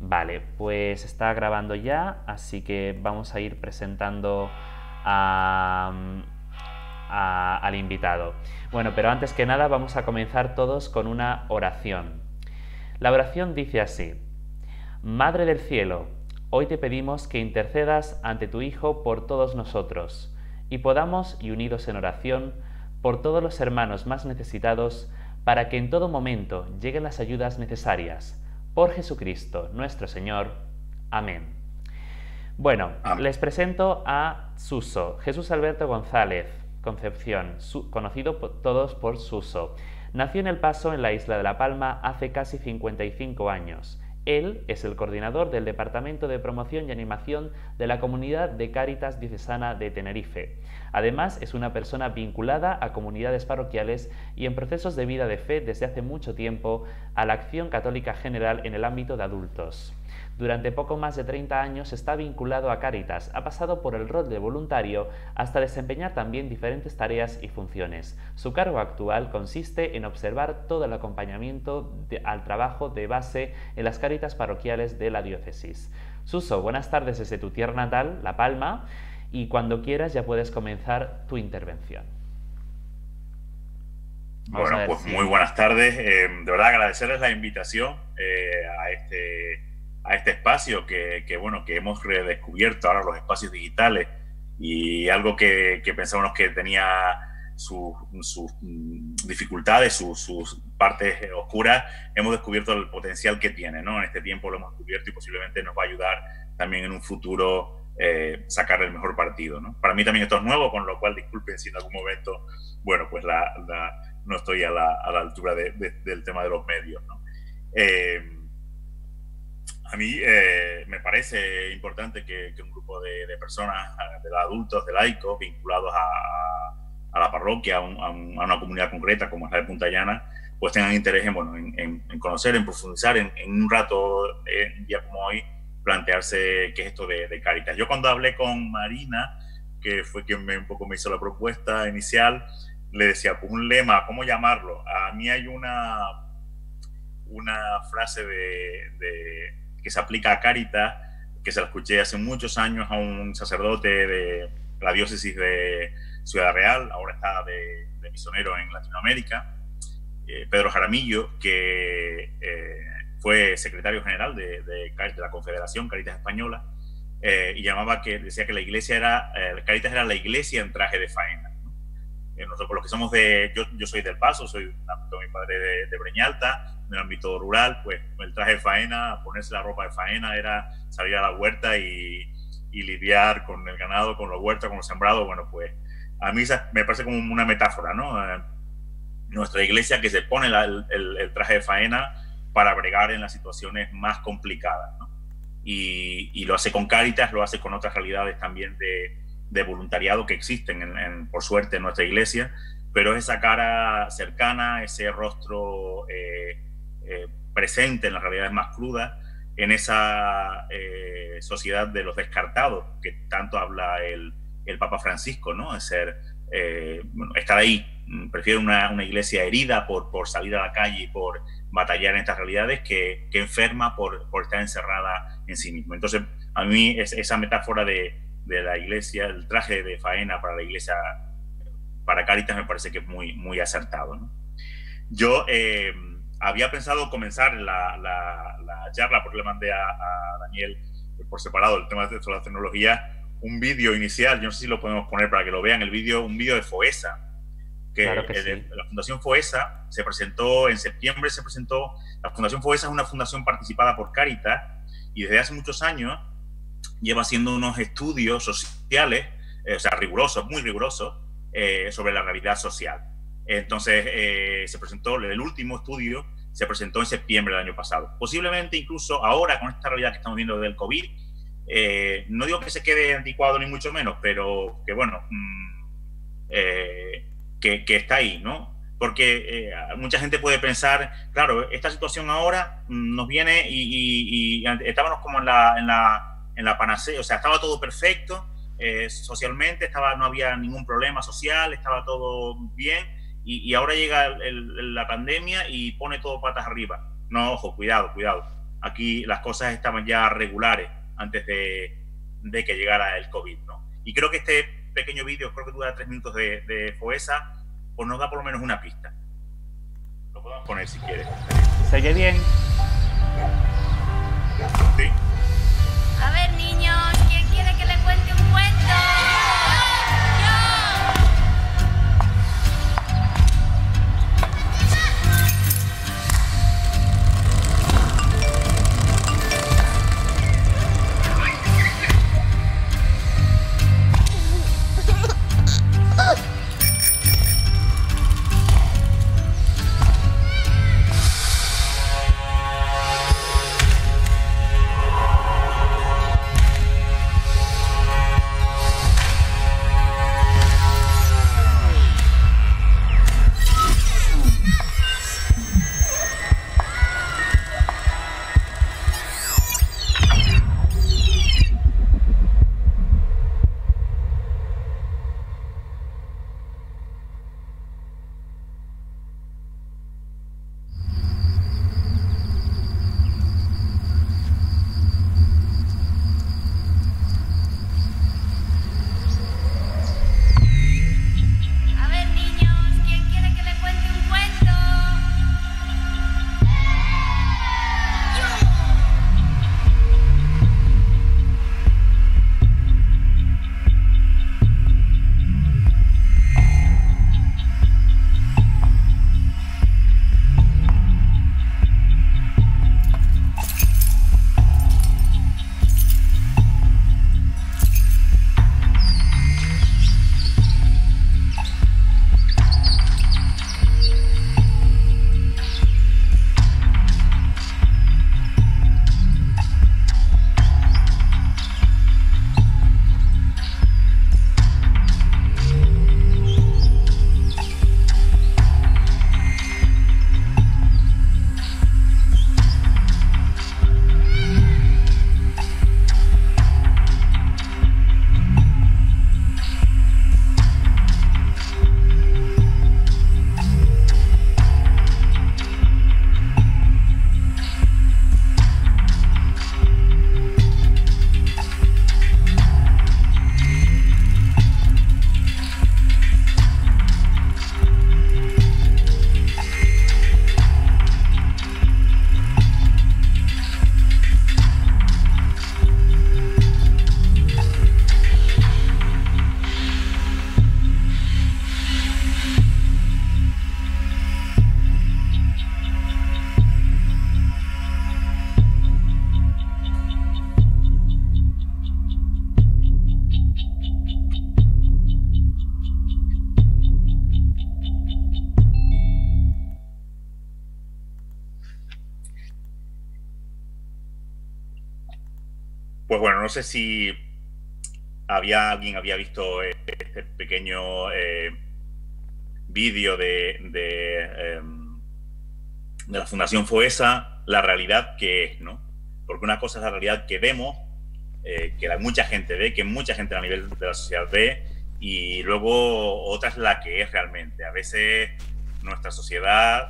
Vale, pues está grabando ya, así que vamos a ir presentando al invitado. Bueno, pero antes que nada vamos a comenzar todos con una oración. La oración dice así: Madre del cielo, hoy te pedimos que intercedas ante tu Hijo por todos nosotros y podamos, y unidos en oración, por todos los hermanos más necesitados, para que en todo momento lleguen las ayudas necesarias. Por Jesucristo, nuestro Señor. Amén. Bueno, Amén. les presento a Suso, Jesús Alberto González Concepción, conocido todos por Suso. Nació en El Paso, en la isla de La Palma, hace casi 55 años. Él es el coordinador del Departamento de Promoción y Animación de la Comunidad de Cáritas Diocesana de Tenerife. Además, es una persona vinculada a comunidades parroquiales y en procesos de vida de fe desde hace mucho tiempo a la acción católica general en el ámbito de adultos. Durante poco más de 30 años está vinculado a Cáritas, ha pasado por el rol de voluntario hasta desempeñar también diferentes tareas y funciones. Su cargo actual consiste en observar todo el acompañamiento al trabajo de base en las Cáritas parroquiales de la diócesis. Suso, buenas tardes desde tu tierra natal, La Palma, y cuando quieras ya puedes comenzar tu intervención. Vamos a Bueno, ver pues muy si... buenas tardes. De verdad agradecerles la invitación a este espacio bueno, que hemos redescubierto ahora los espacios digitales y algo que pensábamos que tenía sus dificultades, sus partes oscuras, hemos descubierto el potencial que tiene, ¿no? En este tiempo lo hemos descubierto y posiblemente nos va a ayudar también en un futuro sacar el mejor partido, ¿no? Para mí también esto es nuevo, con lo cual disculpen si en algún momento, bueno, pues no estoy a la altura del tema de los medios, ¿no? A mí me parece importante que un grupo de personas, de adultos, de laicos, vinculados a la parroquia, a una comunidad concreta como es la de Punta Llana, pues tengan interés en conocer, en profundizar, en un rato, un día como hoy, plantearse qué es esto de Cáritas. Yo cuando hablé con Marina, que fue quien un poco me hizo la propuesta inicial, le decía, pues un lema, ¿cómo llamarlo? A mí hay una frase que se aplica a Cáritas, que se la escuché hace muchos años a un sacerdote de la diócesis de Ciudad Real, ahora está de misionero en Latinoamérica, Pedro Jaramillo, que fue secretario general de la Confederación Cáritas Española, y decía que la iglesia Cáritas era la iglesia en traje de faena. Nosotros los que somos yo soy del Paso, soy mi padre de Breñalta, en el ámbito rural, pues el traje de faena, ponerse la ropa de faena era salir a la huerta y lidiar con el ganado, con la huerta, con los sembrados. Bueno, pues a mí me parece como una metáfora, ¿no? Nuestra iglesia que se pone el traje de faena para bregar en las situaciones más complicadas, ¿no? Y lo hace con Cáritas, lo hace con otras realidades también de voluntariado que existen, por suerte, en nuestra iglesia, pero es esa cara cercana, ese rostro presente en las realidades más crudas, en esa sociedad de los descartados que tanto habla el Papa Francisco, ¿no? Es estar ahí. Prefiero una iglesia herida por salir a la calle y por batallar en estas realidades que enferma por estar encerrada en sí mismo. Entonces, a mí esa metáfora de la iglesia, el traje de faena para la iglesia, para Cáritas, me parece que es muy, muy acertado, ¿no? Yo había pensado comenzar la charla, porque le mandé a Daniel por separado el tema de la tecnología, un vídeo inicial, yo no sé si lo podemos poner para que lo vean, un vídeo de FOESA, Claro que sí. la Fundación FOESA se presentó en septiembre, la Fundación FOESA es una fundación participada por Cáritas y desde hace muchos años lleva haciendo unos estudios sociales, rigurosos, muy rigurosos, sobre la realidad social. Entonces, el último estudio se presentó en septiembre del año pasado. Posiblemente incluso ahora, con esta realidad que estamos viendo del COVID, no digo que se quede anticuado ni mucho menos, pero que bueno, que está ahí, ¿no? Porque mucha gente puede pensar, claro, esta situación ahora nos viene y estábamos como en la panacea, o sea, estaba todo perfecto, socialmente, no había ningún problema social, estaba todo bien, y ahora llega la pandemia y pone todo patas arriba. No, ojo, cuidado. aquí las cosas estaban ya regulares antes de que llegara el COVID, ¿no? Y creo que este pequeño vídeo, creo que dura 3 minutos de Foessa, pues nos da por lo menos una pista. Lo podemos poner si quieres. ¿Se oye bien? Sí. A ver, niños, ¿quién quiere que le cuente un cuento? A ver, niños, ¿quién quiere que le cuente un cuento? Pues bueno, no sé si alguien había visto este pequeño vídeo de la Fundación Foessa, la realidad que es, ¿no? Porque una cosa es la realidad que vemos, que mucha gente ve, que mucha gente a nivel de la sociedad ve, y luego otra es la que es realmente. A veces nuestra sociedad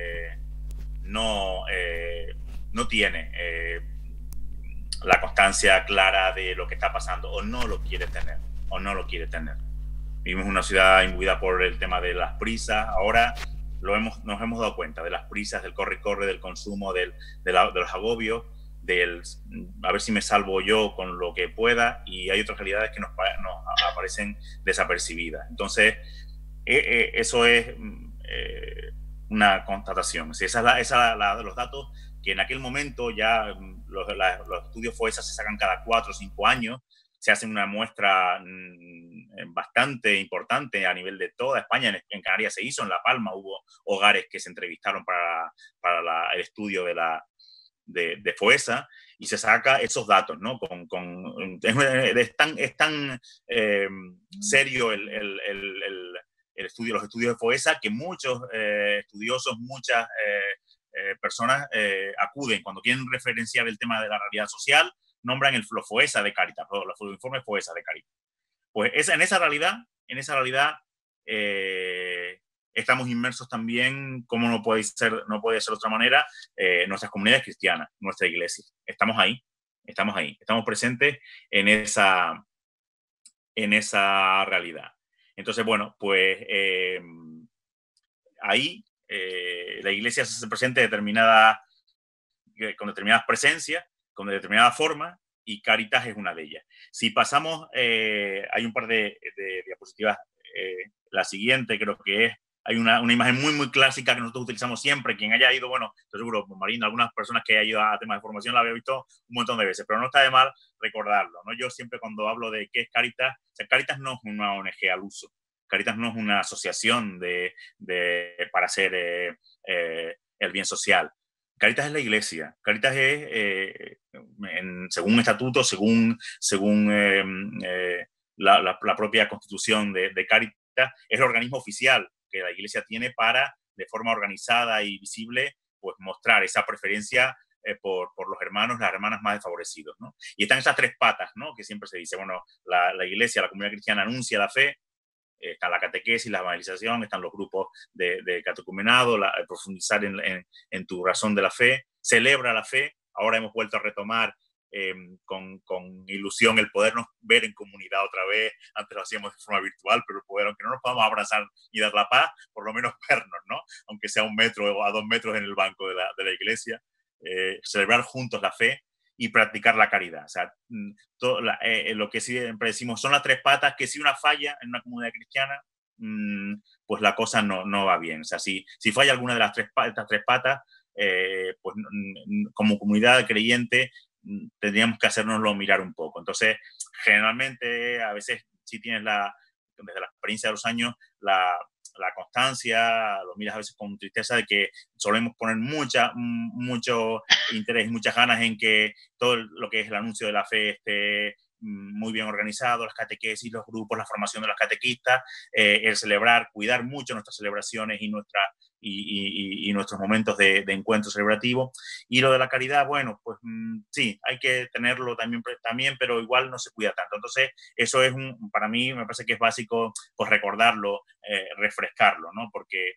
no tiene la constancia clara de lo que está pasando, o no lo quiere tener. Vivimos en una ciudad imbuida por el tema de las prisas. Ahora nos hemos dado cuenta de las prisas, del corre-corre, del consumo, de los agobios, del a ver si me salvo yo con lo que pueda, y hay otras realidades que nos aparecen desapercibidas. Entonces, eso es una constatación. Esa es los datos que en aquel momento ya los estudios Foessa se sacan cada 4 o 5 años, se hace una muestra bastante importante a nivel de toda España. En Canarias se hizo, en La Palma hubo hogares que se entrevistaron para el estudio de Foessa, y se saca esos datos, ¿no? Es tan serio el estudio, los estudios de Foessa, que muchos estudiosos, muchas personas acuden cuando quieren referenciar el tema de la realidad social, nombran el Foessa de Cáritas, los informes Foessa de Cáritas. Pues en esa realidad estamos inmersos también, como no puede ser de otra manera, nuestras comunidades cristianas, nuestra iglesia. Estamos ahí, estamos presentes en esa realidad. Entonces, bueno, pues ahí la iglesia se hace presente con determinadas presencias, con determinada forma, y Cáritas es una de ellas. Si pasamos, hay un par de diapositivas, la siguiente creo que es, hay una imagen muy, muy clásica que nosotros utilizamos siempre. Quien haya ido, bueno, estoy seguro, Marina, algunas personas que hayan ido a temas de formación la había visto un montón de veces, pero no está de mal recordarlo, ¿no? Yo siempre cuando hablo de qué es Cáritas, o sea, Cáritas no es una ONG al uso, Cáritas no es una asociación para hacer el bien social. Cáritas es la iglesia. Cáritas es, según estatuto, según la propia constitución de Cáritas, es el organismo oficial que la iglesia tiene para, de forma organizada y visible, pues mostrar esa preferencia por los hermanos, las hermanas más desfavorecidos, ¿no? Y están esas tres patas, ¿no? Que siempre se dice, bueno, la iglesia, la comunidad cristiana anuncia la fe, está la catequesis, la evangelización, están los grupos de catecumenado, profundizar en tu razón de la fe, celebra la fe. Ahora hemos vuelto a retomar con ilusión el podernos ver en comunidad otra vez. Antes lo hacíamos de forma virtual, pero el poder, aunque no nos podamos abrazar y dar la paz, por lo menos vernos, ¿no? Aunque sea 1 metro o a 2 metros en el banco de la iglesia, celebrar juntos la fe y practicar la caridad. O sea, lo que siempre decimos son las tres patas, que si una falla en una comunidad cristiana, pues la cosa no va bien. O sea, si falla alguna de estas tres patas, pues como comunidad creyente tendríamos que hacérnoslo mirar un poco. Entonces, generalmente, a veces sí tienes desde la experiencia de los años, la constancia, lo miras a veces con tristeza de que solemos poner mucho interés y muchas ganas en que todo lo que es el anuncio de la fe esté muy bien organizado, las catequesis, los grupos, la formación de los catequistas, el celebrar, cuidar mucho nuestras celebraciones y nuestros momentos de encuentro celebrativo. Y lo de la caridad, bueno, pues sí, hay que tenerlo también, pero igual no se cuida tanto. Entonces, eso es para mí me parece que es básico, pues recordarlo, refrescarlo, ¿no? Porque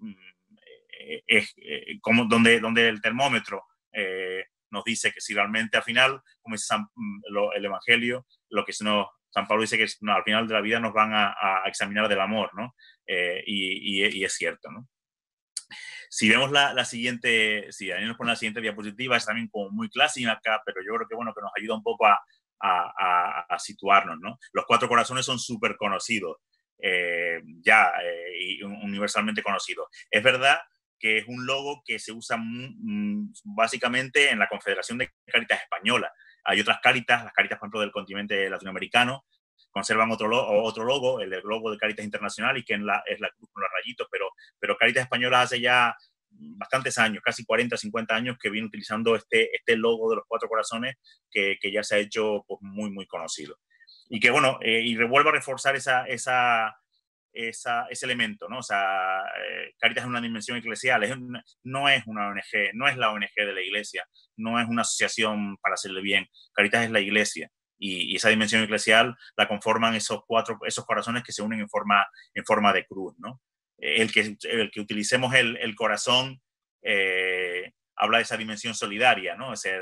es como donde el termómetro nos dice que si realmente al final, como dice el Evangelio, lo que San Pablo dice que al final de la vida nos van a examinar del amor, ¿no? Y es cierto, ¿no? Si vemos la siguiente, si Daniel nos pone la siguiente diapositiva, es también como muy clásica acá, pero yo creo que, bueno, que nos ayuda un poco a situarnos, ¿no? Los 4 corazones son súper conocidos, y universalmente conocidos. Es verdad que es un logo que se usa básicamente en la Confederación de Cáritas Española. Hay otras Cáritas, las Cáritas, por ejemplo, del continente latinoamericano, conservan otro logo, el logo de Cáritas Internacional, y que es la cruz con los rayitos, pero Cáritas Española hace ya bastantes años, casi 40, 50 años, que viene utilizando este logo de los 4 corazones que ya se ha hecho, pues, muy, muy conocido. Y que, bueno, y vuelvo a reforzar ese elemento, ¿no? O sea, Cáritas es una dimensión eclesial, no es una ONG, no es la ONG de la iglesia, no es una asociación para hacerle bien. Cáritas es la iglesia, y esa dimensión eclesial la conforman esos corazones que se unen en forma de cruz, ¿no? El que utilicemos el corazón habla de esa dimensión solidaria, ¿no? Es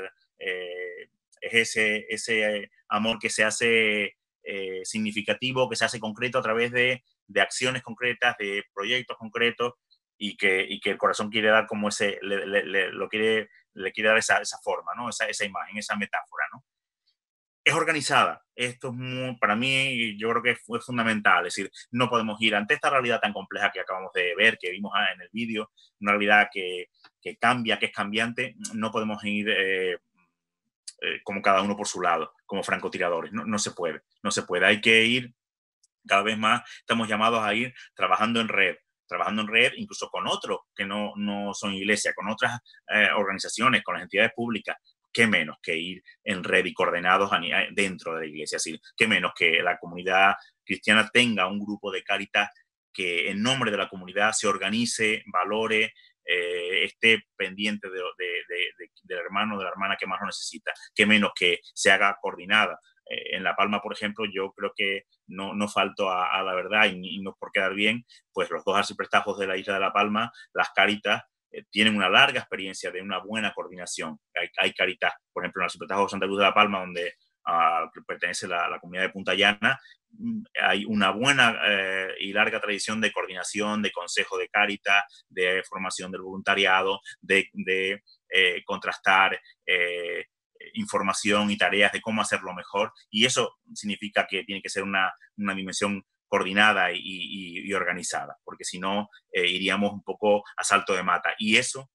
ese amor que se hace significativo, que se hace concreto a través de acciones concretas, de proyectos concretos, y que el corazón quiere dar como le quiere dar esa forma, ¿no? Esa imagen, esa metáfora, ¿no? Es organizada. Esto es para mí, yo creo que fue fundamental. Es decir, no podemos ir ante esta realidad tan compleja que acabamos de ver, que vimos en el vídeo, una realidad que cambia, que es cambiante. No podemos ir como cada uno por su lado, como francotiradores. No se puede. Hay que ir cada vez más. Estamos llamados a ir trabajando en red, incluso con otros que no son iglesia, con otras organizaciones, con las entidades públicas. Qué menos que ir en red y coordenados dentro de la iglesia. Así, qué menos que la comunidad cristiana tenga un grupo de Cáritas que en nombre de la comunidad se organice, valore, esté pendiente del hermano o de la hermana que más lo necesita. Qué menos que se haga coordinada en La Palma, por ejemplo, yo creo que no falto a la verdad y no por quedar bien, pues los dos arciprestazgos de la isla de La Palma, las Cáritas, tienen una larga experiencia de una buena coordinación. Hay Cáritas, por ejemplo, en el arciprestazgo de Santa Cruz de La Palma, donde que pertenece la comunidad de Punta Llana, hay una buena y larga tradición de coordinación, de consejo de Cáritas, de formación del voluntariado, de contrastar información y tareas de cómo hacerlo mejor, y eso significa que tiene que ser una dimensión coordinada y organizada, porque si no iríamos un poco a salto de mata, y eso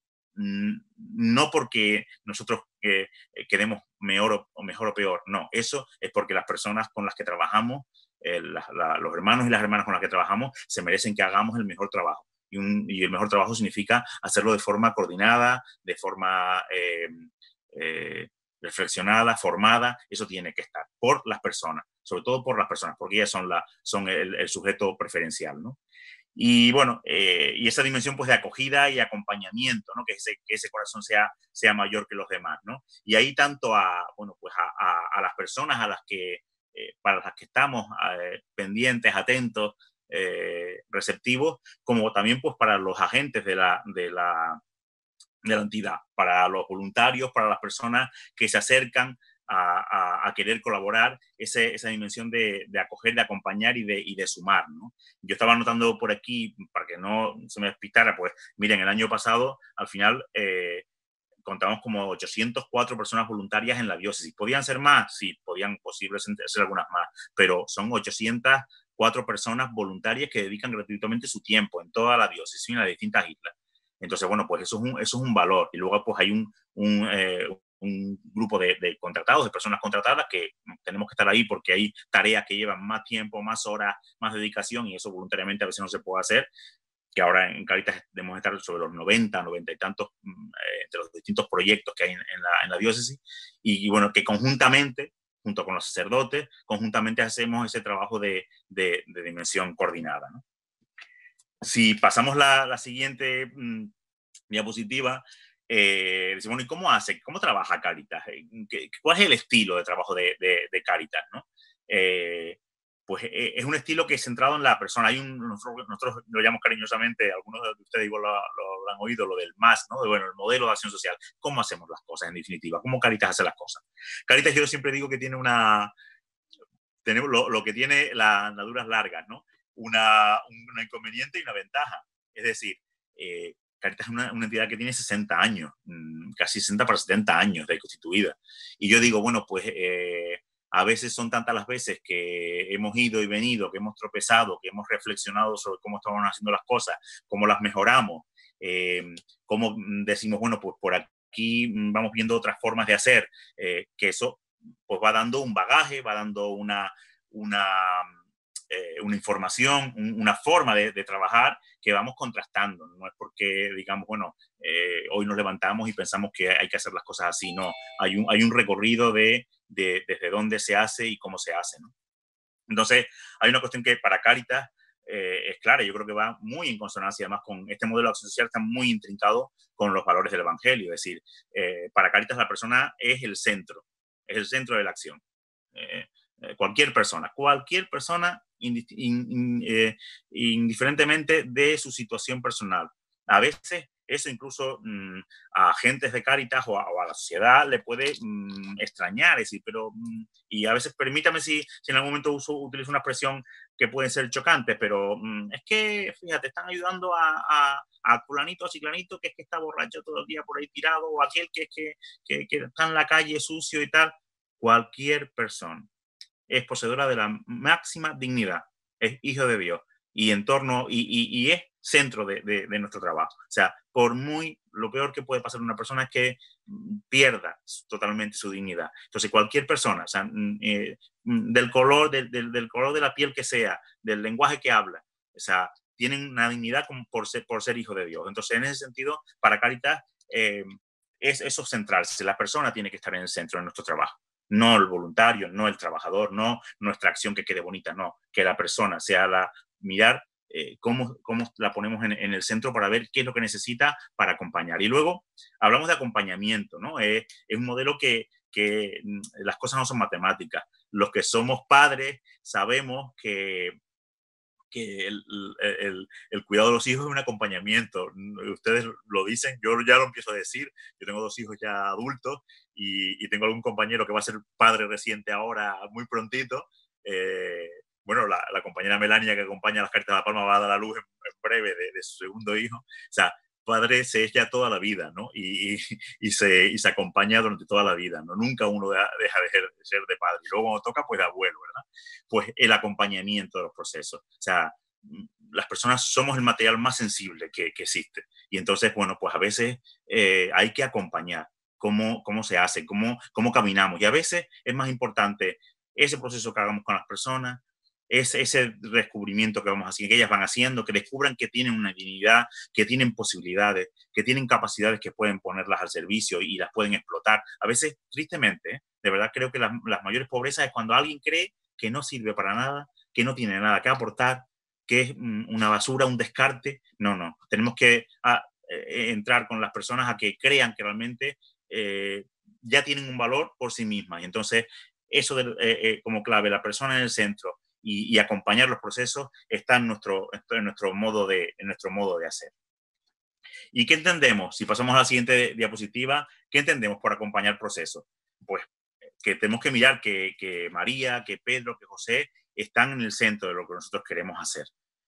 no porque nosotros quedemos mejor o peor, no, eso es porque las personas con las que trabajamos, los hermanos y las hermanas con las que trabajamos, se merecen que hagamos el mejor trabajo. Y el mejor trabajo significa hacerlo de forma coordinada, de forma reflexionada, formada. Eso tiene que estar por las personas, sobre todo por las personas, porque ellas son el sujeto preferencial, ¿no? Y bueno, y esa dimensión pues de acogida y acompañamiento, ¿no? Que ese corazón sea mayor que los demás, ¿no? Y ahí tanto bueno, pues a las personas para las que estamos pendientes, atentos, receptivos, como también pues para los agentes de la entidad, para los voluntarios, para las personas que se acercan a querer colaborar, esa dimensión de acoger, de acompañar y de sumar, ¿no? Yo estaba anotando por aquí, para que no se me despistara, pues miren, el año pasado, al final, contamos como 804 personas voluntarias en la diócesis. ¿Podían ser más? Sí, podían posiblemente ser algunas más, pero son 804 personas voluntarias que dedican gratuitamente su tiempo en toda la diócesis y en las distintas islas. Entonces, bueno, pues eso es un valor. Y luego pues hay un grupo de contratados, de personas contratadas que tenemos que estar ahí porque hay tareas que llevan más tiempo, más horas, más dedicación, y eso voluntariamente a veces no se puede hacer, que ahora en Cáritas debemos estar sobre los 90 y tantos entre los distintos proyectos que hay en la diócesis, y bueno, que conjuntamente, junto con los sacerdotes, conjuntamente hacemos ese trabajo de dimensión coordinada, ¿no? Si pasamos la siguiente diapositiva, decimos, bueno, ¿y cómo trabaja Cáritas? ¿Cuál es el estilo de trabajo de Cáritas, ¿no? Pues es un estilo que es centrado en la persona. Nosotros lo llamamos cariñosamente, algunos de ustedes igual lo han oído, lo del MAS, ¿no? Bueno, el modelo de acción social. ¿Cómo hacemos las cosas, en definitiva? ¿Cómo Cáritas hace las cosas? Cáritas, yo siempre digo que tiene lo que tiene las andaduras largas, ¿no? Una inconveniente y una ventaja. Es decir, Cáritas es una entidad que tiene 60 años, casi 60 para 70 años de constituida. Y yo digo, bueno, pues a veces son tantas las veces que hemos ido y venido, que hemos tropezado, que hemos reflexionado sobre cómo estamos haciendo las cosas, cómo las mejoramos, cómo decimos, bueno, pues por aquí vamos viendo otras formas de hacer, que eso pues va dando un bagaje, va dando una información, una forma de trabajar que vamos contrastando. No es porque digamos, bueno, hoy nos levantamos y pensamos que hay que hacer las cosas así, no. Hay un recorrido de desde dónde se hace y cómo se hace, ¿no? Entonces, hay una cuestión que para Cáritas es clara. Yo creo que va muy en consonancia, además, con este modelo de acción social, está muy intrincado con los valores del Evangelio. Es decir, para Cáritas la persona es el centro de la acción. Cualquier persona, indiferentemente de su situación personal. A veces eso incluso a agentes de Cáritas o a la sociedad le puede extrañar, es decir, pero y a veces permítame si en algún momento utilizo una expresión que puede ser chocante, pero es que, fíjate, están ayudando a fulanito o ciclanito que es que está borracho todo el día por ahí tirado, o aquel que está en la calle sucio y tal. Cualquier persona es poseedora de la máxima dignidad, es hijo de Dios y y es centro de nuestro trabajo. O sea, lo peor que puede pasar a una persona es que pierda totalmente su dignidad. Entonces, cualquier persona, o sea, del color de la piel que sea, del lenguaje que habla, o sea, tienen una dignidad por ser hijo de Dios. Entonces, en ese sentido, para Cáritas es eso central. La persona tiene que estar en el centro de nuestro trabajo. No el voluntario, no el trabajador, no nuestra acción que quede bonita, no. Que la persona sea mirar cómo la ponemos en el centro para ver qué es lo que necesita para acompañar. Y luego hablamos de acompañamiento, ¿no? Es un modelo que que las cosas no son matemáticas. Los que somos padres sabemos que el cuidado de los hijos es un acompañamiento. Ustedes lo dicen, yo ya lo empiezo a decir. Yo tengo 2 hijos ya adultos y tengo algún compañero que va a ser padre reciente ahora, muy prontito. Bueno, la compañera Melania, que acompaña las Cáritas de la Palma, va a dar a luz en breve de su segundo hijo. O sea, padre se es ya toda la vida, ¿no? Y se acompaña durante toda la vida, ¿no? Nunca uno deja de ser de padre. Y luego cuando toca, pues de abuelo, ¿verdad? Pues el acompañamiento de los procesos. O sea, las personas somos el material más sensible que existe. Y entonces, bueno, pues a veces hay que acompañar cómo se hace, cómo caminamos. Y a veces es más importante ese proceso que hagamos con las personas, ese descubrimiento que vamos haciendo, que ellas van haciendo, que descubran que tienen una dignidad, que tienen posibilidades, que tienen capacidades que pueden ponerlas al servicio y las pueden explotar. A veces, tristemente, de verdad creo que las mayores pobrezas es cuando alguien cree que no sirve para nada, que no tiene nada que aportar, que es una basura, un descarte. No. Tenemos que entrar con las personas a que crean que realmente ya tienen un valor por sí mismas. Y entonces, eso como clave, la persona en el centro, y acompañar los procesos está en nuestro modo de hacer. ¿Y qué entendemos? Si pasamos a la siguiente diapositiva, ¿qué entendemos por acompañar procesos? Pues que tenemos que mirar que María, que Pedro, que José están en el centro de lo que nosotros queremos hacer.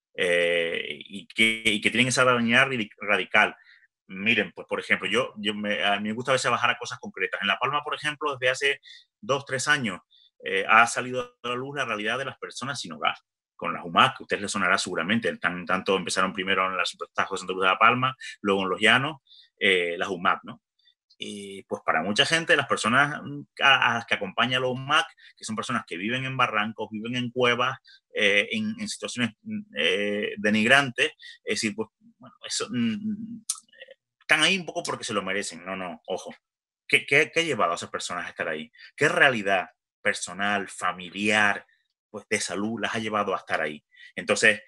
Y que tienen esa unidad radical. Miren, pues por ejemplo, a mí me gusta a veces bajar a cosas concretas. En La Palma, por ejemplo, desde hace 2-3 años, ha salido a la luz la realidad de las personas sin hogar, con las UMAC, que a ustedes les sonará seguramente. Tanto empezaron primero en la Supertajo de Santa Cruz de la Palma, luego en Los Llanos, las UMAC, ¿no? Y pues para mucha gente, las personas a las que acompaña a los UMAC, que son personas que viven en barrancos, viven en cuevas, en situaciones denigrantes, es decir, pues, bueno, eso, están ahí un poco porque se lo merecen. No, ojo. ¿Qué ha llevado a esas personas a estar ahí? ¿Qué realidad personal, familiar, pues de salud las ha llevado a estar ahí? Entonces,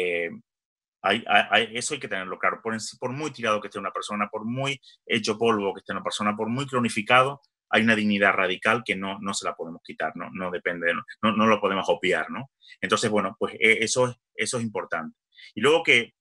eso hay que tenerlo claro. Por muy tirado que esté una persona, por muy hecho polvo que esté una persona, por muy cronificado, hay una dignidad radical que no se la podemos quitar, no depende, no lo podemos obviar, ¿no? Entonces, bueno, pues eso es importante. Y luego que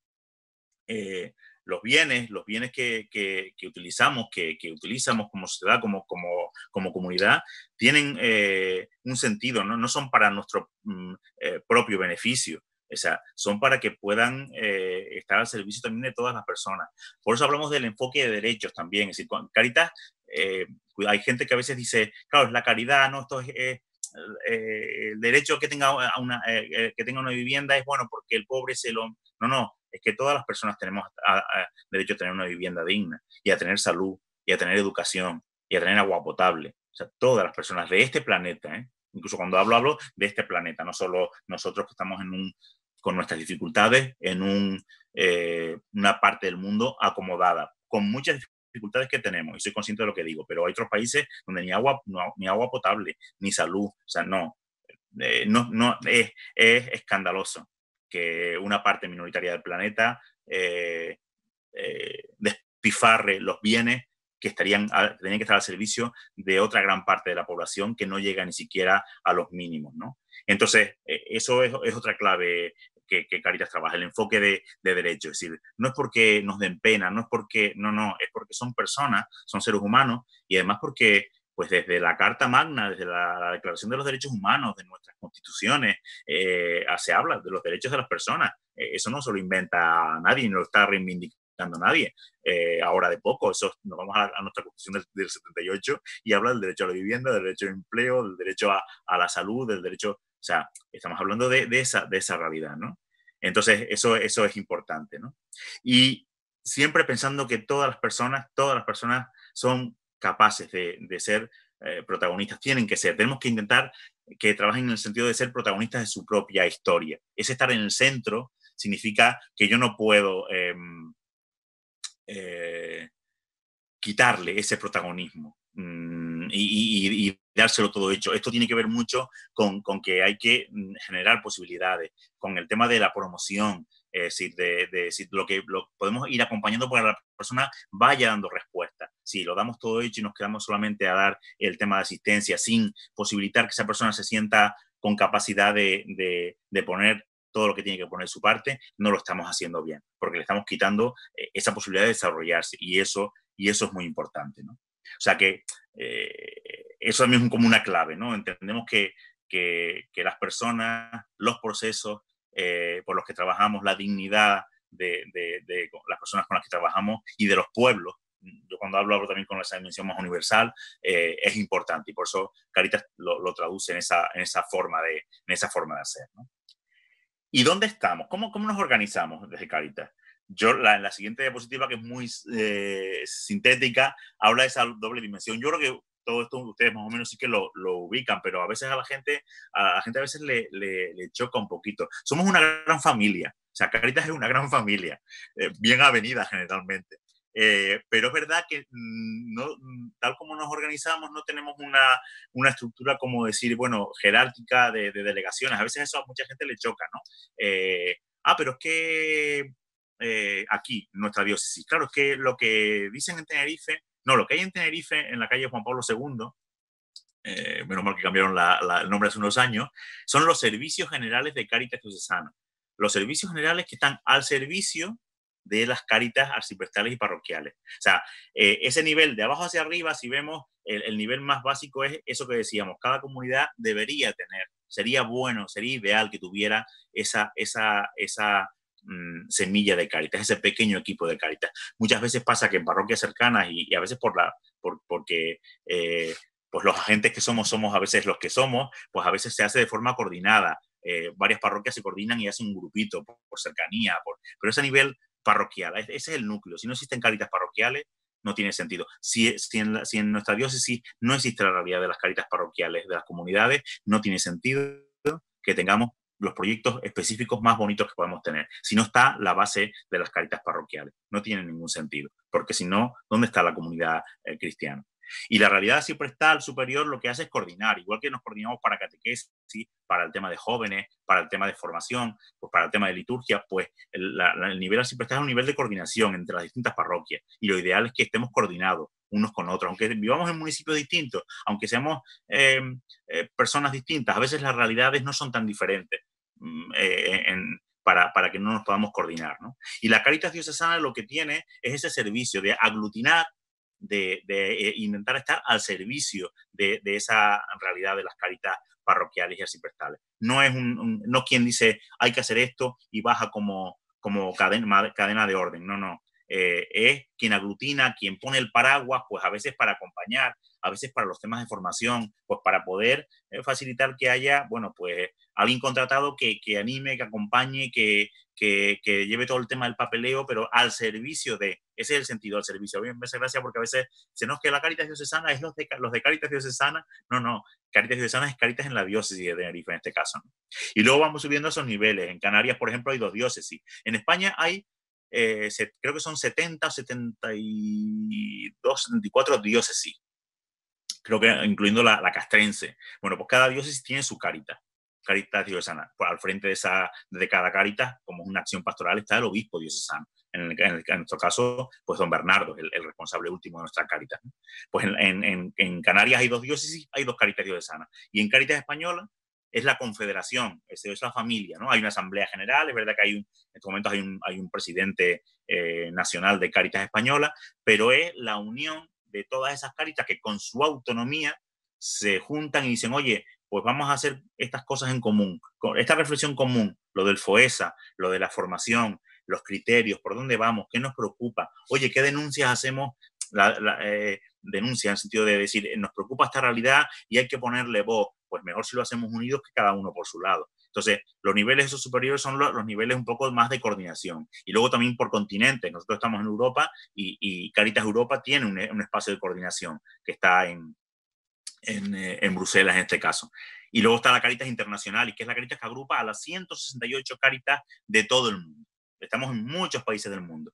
los bienes que utilizamos, que utilizamos como sociedad, como comunidad, tienen un sentido, no son para nuestro propio beneficio. O sea, son para que puedan estar al servicio también de todas las personas. Por eso hablamos del enfoque de derechos también. Es decir, con Cáritas, hay gente que a veces dice, claro, es la caridad, ¿no? Esto es el derecho que tenga una vivienda es bueno porque el pobre se lo... No, es que todas las personas tenemos derecho a tener una vivienda digna y a tener salud y a tener educación y a tener agua potable. O sea, todas las personas de este planeta, incluso cuando hablo de este planeta, no solo nosotros que estamos con nuestras dificultades en una parte del mundo acomodada, con muchas dificultades que tenemos, y soy consciente de lo que digo, pero hay otros países donde ni agua potable, ni salud. O sea, no es escandaloso que una parte minoritaria del planeta despifarre los bienes que tenían que estar al servicio de otra gran parte de la población que no llega ni siquiera a los mínimos, ¿no? Entonces, eso es otra clave que Cáritas trabaja, el enfoque de derecho. Es decir, no es porque nos den pena, no es porque, es porque son personas, son seres humanos, y además porque pues desde la Carta Magna, desde la Declaración de los Derechos Humanos, de nuestras constituciones, se habla de los derechos de las personas. Eso no se lo inventa nadie, ni lo está reivindicando nadie. Ahora de poco, nos vamos a nuestra constitución del 78 y habla del derecho a la vivienda, del derecho al empleo, del derecho a la salud, del derecho... O sea, estamos hablando de esa realidad, ¿no? Entonces, eso es importante, ¿no? Y siempre pensando que todas las personas son capaces de ser protagonistas, tienen que ser. Tenemos que intentar que trabajen en el sentido de ser protagonistas de su propia historia. Ese estar en el centro significa que yo no puedo quitarle ese protagonismo y dárselo todo hecho. Esto tiene que ver mucho con que hay que generar posibilidades, con el tema de la promoción, es decir, lo que podemos ir acompañando para que la persona vaya dando respuesta. si lo damos todo hecho y nos quedamos solamente a dar el tema de asistencia sin posibilitar que esa persona se sienta con capacidad de poner todo lo que tiene que poner su parte, no lo estamos haciendo bien, porque le estamos quitando esa posibilidad de desarrollarse y eso es muy importante, ¿no? O sea que eso también es como una clave, ¿no? Entendemos que las personas, los procesos por los que trabajamos, la dignidad de las personas con las que trabajamos y de los pueblos, yo cuando hablo también con esa dimensión más universal, es importante y por eso Caritas lo traduce en esa forma de hacer, ¿no? ¿Y dónde estamos? ¿Cómo nos organizamos desde Caritas? Yo, en la siguiente diapositiva, que es muy sintética, habla de esa doble dimensión. Yo creo que todo esto ustedes más o menos sí que lo ubican, pero a veces a la gente a veces le choca un poquito. Somos una gran familia. O sea, Caritas es una gran familia, bien avenida generalmente. Pero es verdad que no, tal como nos organizamos no tenemos una estructura, como decir, bueno, jerárquica de delegaciones. A veces eso a mucha gente le choca, ¿no? Pero es que aquí, en nuestra diócesis, claro, es que lo que dicen en Tenerife, no, lo que hay en Tenerife, en la calle Juan Pablo II, menos mal que cambiaron el nombre hace unos años, son los servicios generales de Cáritas Diocesana. Los servicios generales que están al servicio de las Cáritas arciprestales y parroquiales. O sea, ese nivel de abajo hacia arriba, si vemos, el nivel más básico es eso que decíamos, cada comunidad debería tener, sería bueno, sería ideal que tuviera esa semilla de Cáritas, ese pequeño equipo de Cáritas. Muchas veces pasa que en parroquias cercanas y a veces porque pues los agentes que somos a veces los que somos, pues a veces se hace de forma coordinada. Varias parroquias se coordinan y hacen un grupito por cercanía, pero ese nivel parroquial, ese es el núcleo. Si no existen Cáritas parroquiales, no tiene sentido. Si en nuestra diócesis no existe la realidad de las Cáritas parroquiales de las comunidades, no tiene sentido que tengamos los proyectos específicos más bonitos que podemos tener. Si no está la base de las Cáritas parroquiales, no tiene ningún sentido, porque si no, ¿dónde está la comunidad cristiana? Y la realidad arciprestal superior lo que hace es coordinar, igual que nos coordinamos para catequesis, para el tema de jóvenes, para el tema de formación, pues para el tema de liturgia, pues el nivel arciprestal es un nivel de coordinación entre las distintas parroquias y lo ideal es que estemos coordinados unos con otros, aunque vivamos en municipios distintos, aunque seamos personas distintas, a veces las realidades no son tan diferentes para que no nos podamos coordinar, ¿no? Y la Cáritas Diocesana lo que tiene es ese servicio de aglutinar, de intentar estar al servicio de esa realidad de las Cáritas parroquiales y arciprestales. No es no quien dice hay que hacer esto y baja como cadena de orden, no. Es quien aglutina, quien pone el paraguas, pues a veces para acompañar, a veces para los temas de formación, pues para poder facilitar que haya, bueno, pues alguien contratado que anime, que acompañe, que lleve todo el tema del papeleo, pero al servicio de, ese es el sentido, al servicio. A mí me hace gracia porque a veces se nos que la Cáritas Diocesana es los de Cáritas Diocesana, no, Cáritas Diocesana es Cáritas en la diócesis de Tenerife en este caso, ¿no? Y luego vamos subiendo esos niveles. En Canarias, por ejemplo, hay 2 diócesis. En España hay creo que son 70 o 72, 74 diócesis, creo que incluyendo la castrense. Bueno, pues cada diócesis tiene su Cáritas diocesana. Al frente de cada Cáritas, como es una acción pastoral, está el obispo diocesano. En nuestro caso, pues don Bernardo, el responsable último de nuestra Cáritas, ¿no? Pues en Canarias hay 2 diócesis, hay 2 Cáritas diocesanas. Y en Cáritas Española es la confederación, es la familia, ¿no? Hay una asamblea general, es verdad que en estos momentos hay un presidente nacional de Cáritas Española, pero es la unión de todas esas Cáritas que con su autonomía se juntan y dicen, oye, pues vamos a hacer estas cosas en común, esta reflexión común, lo del FOESA, lo de la formación, los criterios, por dónde vamos, qué nos preocupa, oye, qué denuncias hacemos, denuncia en el sentido de decir, nos preocupa esta realidad y hay que ponerle voz, pues mejor si lo hacemos unidos que cada uno por su lado. Entonces, los niveles esos superiores son los niveles un poco más de coordinación. Y luego también por continentes. Nosotros estamos en Europa y Cáritas Europa tiene un espacio de coordinación que está en Bruselas en este caso. Y luego está la Cáritas Internacional, y que es la Cáritas que agrupa a las 168 Cáritas de todo el mundo. Estamos en muchos países del mundo.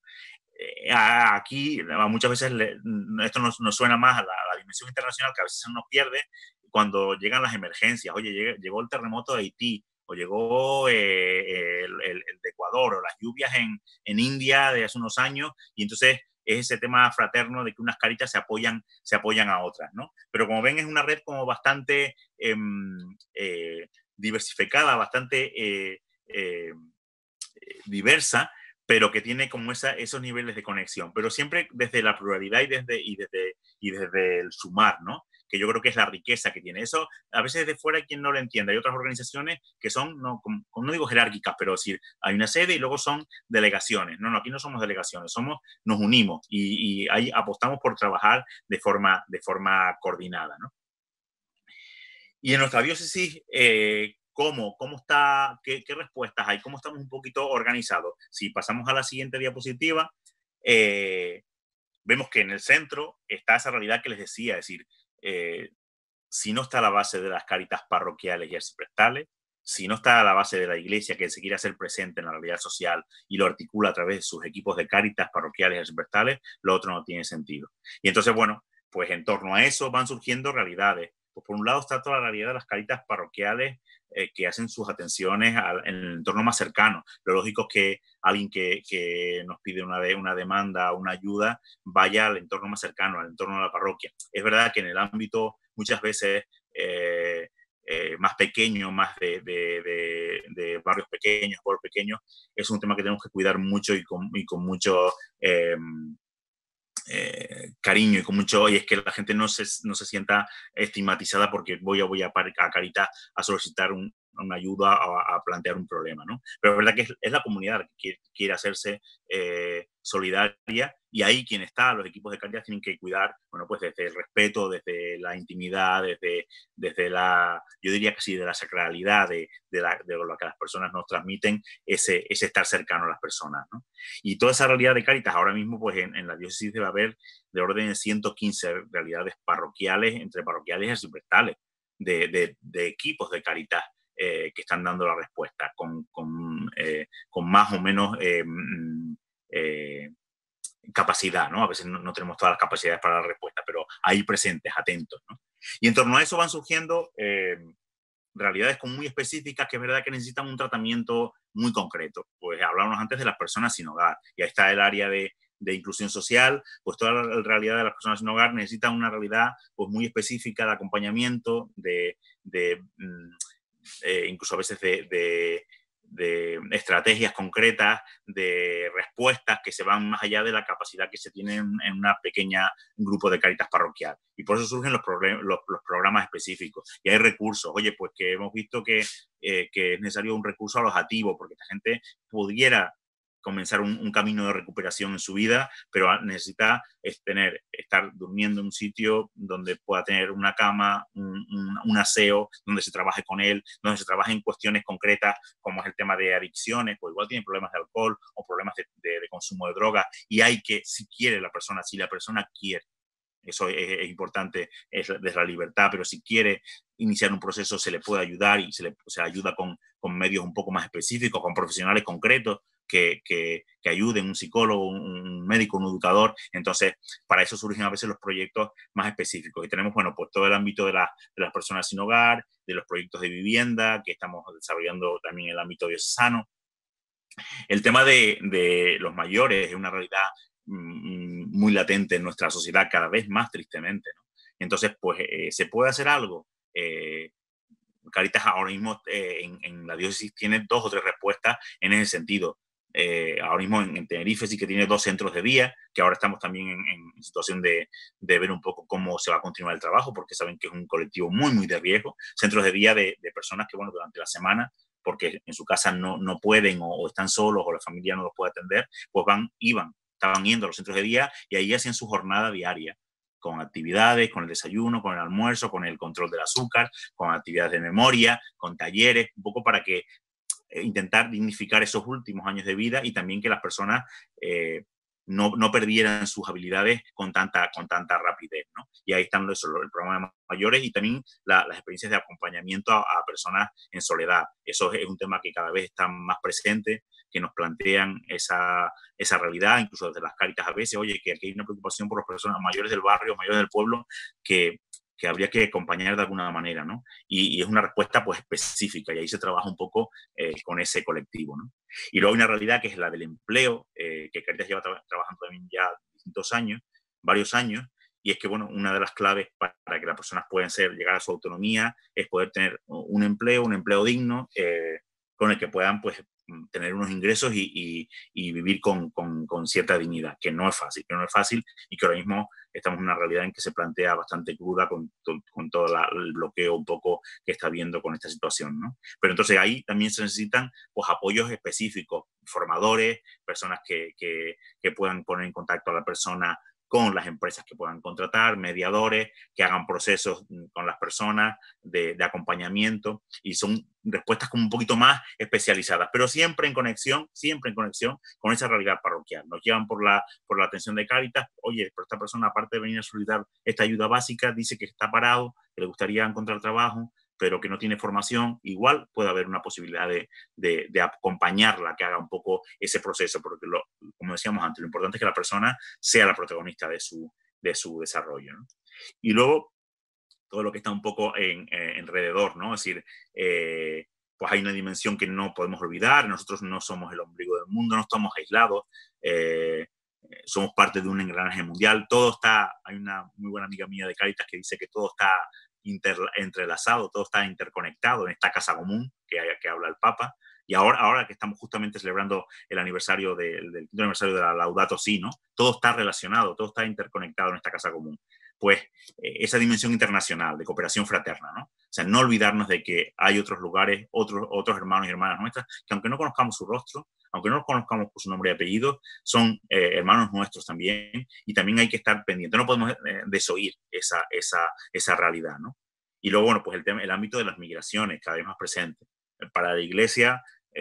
Aquí muchas veces esto nos suena más a la dimensión internacional, que a veces se nos pierde cuando llegan las emergencias. Oye, llegó el terremoto de Haití, o llegó el de Ecuador, o las lluvias en India de hace unos años, y entonces es ese tema fraterno de que unas Caritas se apoyan a otras, ¿no? Pero como ven, es una red como bastante diversificada, bastante diversa, pero que tiene como esos niveles de conexión, pero siempre desde la pluralidad y desde el sumar, ¿no? Que yo creo que es la riqueza que tiene. Eso a veces desde fuera hay quien no lo entiende. Hay otras organizaciones que son, no digo jerárquicas, pero decir, hay una sede y luego son delegaciones. No, aquí no somos delegaciones, nos unimos y ahí apostamos por trabajar de forma coordinada, ¿no? Y en nuestra diócesis, ¿cómo está? ¿Qué respuestas hay? ¿Cómo estamos un poquito organizados? Si pasamos a la siguiente diapositiva, vemos que en el centro está esa realidad que les decía, es decir, si no está a la base de las Cáritas parroquiales y arciprestales, si no está a la base de la Iglesia que se quiere hacer presente en la realidad social y lo articula a través de sus equipos de Cáritas parroquiales y arciprestales, lo otro no tiene sentido. Y entonces, bueno, pues en torno a eso van surgiendo realidades. Pues por un lado está toda la realidad de las Cáritas parroquiales que hacen sus atenciones en el entorno más cercano. Lo lógico es que alguien que nos pide una demanda, una ayuda, vaya al entorno más cercano, al entorno de la parroquia. Es verdad que en el ámbito muchas veces más pequeño, más de barrios pequeños, pueblos pequeños, es un tema que tenemos que cuidar mucho y con mucho cariño y con mucho, y es que la gente no se sienta estigmatizada porque voy a Caritas a solicitar una ayuda a plantear un problema, ¿no? Pero es verdad que es la comunidad que quiere hacerse solidaria, y ahí quien está, los equipos de Caritas tienen que cuidar, bueno, pues desde el respeto, desde la intimidad, desde la, yo diría que sí, de la sacralidad de lo que las personas nos transmiten, ese estar cercano a las personas, ¿no? Y toda esa realidad de Caritas, ahora mismo pues en la diócesis debe haber de orden de 115 realidades parroquiales, entre parroquiales y arciprestales, de equipos de Caritas que están dando la respuesta con más o menos capacidad, ¿no? A veces no tenemos todas las capacidades para la respuesta, pero ahí presentes, atentos, ¿no? Y en torno a eso van surgiendo realidades muy específicas que es verdad que necesitan un tratamiento muy concreto. Pues hablábamos antes de las personas sin hogar, y ahí está el área de inclusión social. Pues toda la realidad de las personas sin hogar necesita una realidad pues muy específica de acompañamiento, incluso a veces de estrategias concretas, de respuestas que se van más allá de la capacidad que se tiene en una pequeña grupo de Cáritas parroquial. Y por eso surgen los programas específicos. Y hay recursos. Oye, pues que hemos visto que es necesario un recurso alojativo, porque esta gente pudiera comenzar un camino de recuperación en su vida, pero necesita estar durmiendo en un sitio donde pueda tener una cama, un aseo, donde se trabaje con él, donde se trabaje en cuestiones concretas, como es el tema de adicciones, pues igual tiene problemas de alcohol o problemas de consumo de drogas, y hay que, si la persona quiere, eso es importante, es desde la libertad, pero si quiere iniciar un proceso se le puede ayudar, y se ayuda con medios un poco más específicos, con profesionales concretos que ayuden, un psicólogo, un médico, un educador. Entonces, para eso surgen a veces los proyectos más específicos. Y tenemos, bueno, pues todo el ámbito de las personas sin hogar, de los proyectos de vivienda que estamos desarrollando también en el ámbito diocesano. El tema de los mayores es una realidad muy latente en nuestra sociedad, cada vez más tristemente, ¿no? Entonces, pues, ¿se puede hacer algo? Caritas ahora mismo en la diócesis tiene 2 o 3 respuestas en ese sentido. Ahora mismo en Tenerife sí que tiene 2 centros de día, que ahora estamos también en situación de ver un poco cómo se va a continuar el trabajo, porque saben que es un colectivo muy, muy de riesgo. Centros de día de personas que, bueno, durante la semana, porque en su casa no pueden o están solos o la familia no los puede atender, pues estaban yendo a los centros de día y ahí hacían su jornada diaria, con actividades, con el desayuno, con el almuerzo, con el control del azúcar, con actividades de memoria, con talleres, un poco para que intentar dignificar esos últimos años de vida, y también que las personas no perdieran sus habilidades con tanta rapidez, ¿no? Y ahí están el programa de mayores y también las experiencias de acompañamiento a personas en soledad. Eso es un tema que cada vez está más presente, que nos plantean esa realidad, incluso desde las Cáritas a veces, oye, que aquí hay una preocupación por las personas mayores del barrio, mayores del pueblo, que habría que acompañar de alguna manera, ¿no? Y es una respuesta pues específica, y ahí se trabaja un poco con ese colectivo, ¿no? Y luego hay una realidad que es la del empleo, que Caritas lleva trabajando también ya distintos años, varios años, y es que, bueno, una de las claves para que las personas puedan llegar a su autonomía es poder tener un empleo digno, con el que puedan, pues, tener unos ingresos y vivir con cierta dignidad, que no es fácil y que ahora mismo estamos en una realidad en que se plantea bastante cruda con todo el bloqueo un poco que está habiendo con esta situación, ¿no? Pero entonces ahí también se necesitan, pues, apoyos específicos, formadores, personas que puedan poner en contacto a la persona con las empresas que puedan contratar, mediadores que hagan procesos con las personas de acompañamiento, y son respuestas como un poquito más especializadas, pero siempre en conexión con esa realidad parroquial. Nos llevan por la atención de Cáritas. Oye, pero esta persona, aparte de venir a solicitar esta ayuda básica, dice que está parado, que le gustaría encontrar trabajo, pero que no tiene formación. Igual puede haber una posibilidad de acompañarla, que haga un poco ese proceso, porque como decíamos antes, lo importante es que la persona sea la protagonista de su desarrollo, ¿no? Y luego, todo lo que está un poco alrededor, ¿no? Es decir, pues hay una dimensión que no podemos olvidar. Nosotros no somos el ombligo del mundo, no estamos aislados, somos parte de un engranaje mundial. Hay una muy buena amiga mía de Cáritas que dice que todo está entrelazado, todo está interconectado en esta casa común que habla el Papa. Y ahora que estamos justamente celebrando el aniversario del quinto aniversario de la Laudato Si, ¿no? Todo está relacionado, todo está interconectado en esta casa común. Pues esa dimensión internacional de cooperación fraterna, ¿no? O sea, no olvidarnos de que hay otros lugares, otros hermanos y hermanas nuestras, que aunque no conozcamos su rostro, aunque no los conozcamos por su nombre y apellido, son hermanos nuestros también, y también hay que estar pendientes. No podemos desoír esa realidad, ¿no? Y luego, bueno, pues el ámbito de las migraciones, cada vez más presente. Para la Iglesia,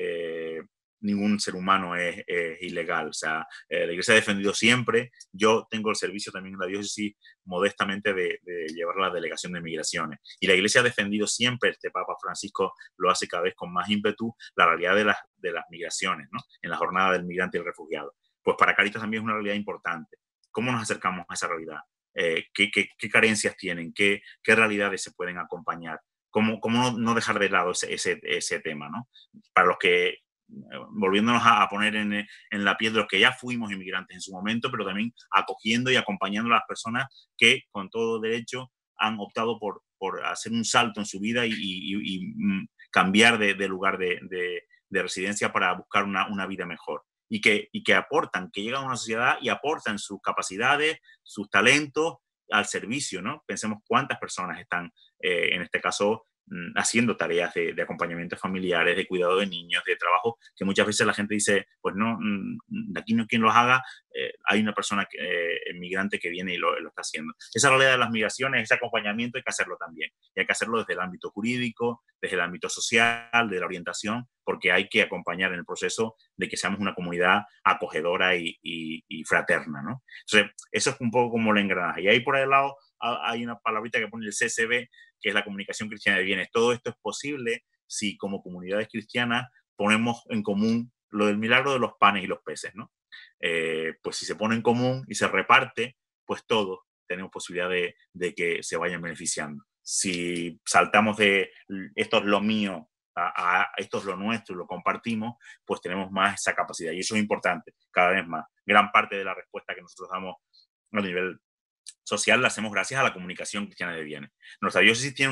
ningún ser humano es ilegal. O sea, la Iglesia ha defendido siempre. Yo tengo el servicio también en la diócesis modestamente de llevar la delegación de migraciones. Y la Iglesia ha defendido siempre, este Papa Francisco lo hace cada vez con más ímpetu, la realidad de las migraciones, ¿no? En la jornada del migrante y el refugiado. Pues para Cáritas también es una realidad importante. ¿Cómo nos acercamos a esa realidad? ¿Qué carencias tienen? ¿Qué realidades se pueden acompañar? ¿Cómo no dejar de lado ese tema, ¿no? Para los que, volviéndonos a poner en la piel de los que ya fuimos inmigrantes en su momento, pero también acogiendo y acompañando a las personas que con todo derecho han optado por hacer un salto en su vida y cambiar de lugar de residencia para buscar una vida mejor. Y que aportan, que llegan a una sociedad y aportan sus capacidades, sus talentos al servicio, ¿no? Pensemos cuántas personas están, en este caso, haciendo tareas de acompañamiento familiares, de cuidado de niños, de trabajo, que muchas veces la gente dice, pues no, de aquí no hay quien los haga, hay una persona migrante que viene y lo está haciendo. Esa realidad de las migraciones, ese acompañamiento hay que hacerlo también. Y hay que hacerlo desde el ámbito jurídico, desde el ámbito social, de la orientación, porque hay que acompañar en el proceso de que seamos una comunidad acogedora y fraterna, ¿no? Entonces, eso es un poco como el engranaje. Y ahí por el lado hay una palabrita que pone el CCB, que es la comunicación cristiana de bienes. Todo esto es posible si como comunidades cristianas ponemos en común lo del milagro de los panes y los peces, ¿no? Pues si se pone en común y se reparte, pues todos tenemos posibilidad de que se vayan beneficiando. Si saltamos de esto es lo mío a esto es lo nuestro y lo compartimos, pues tenemos más esa capacidad. Y eso es importante, cada vez más. Gran parte de la respuesta que nosotros damos a nivel social la hacemos gracias a la comunicación cristiana de bienes. Nuestra diócesis tiene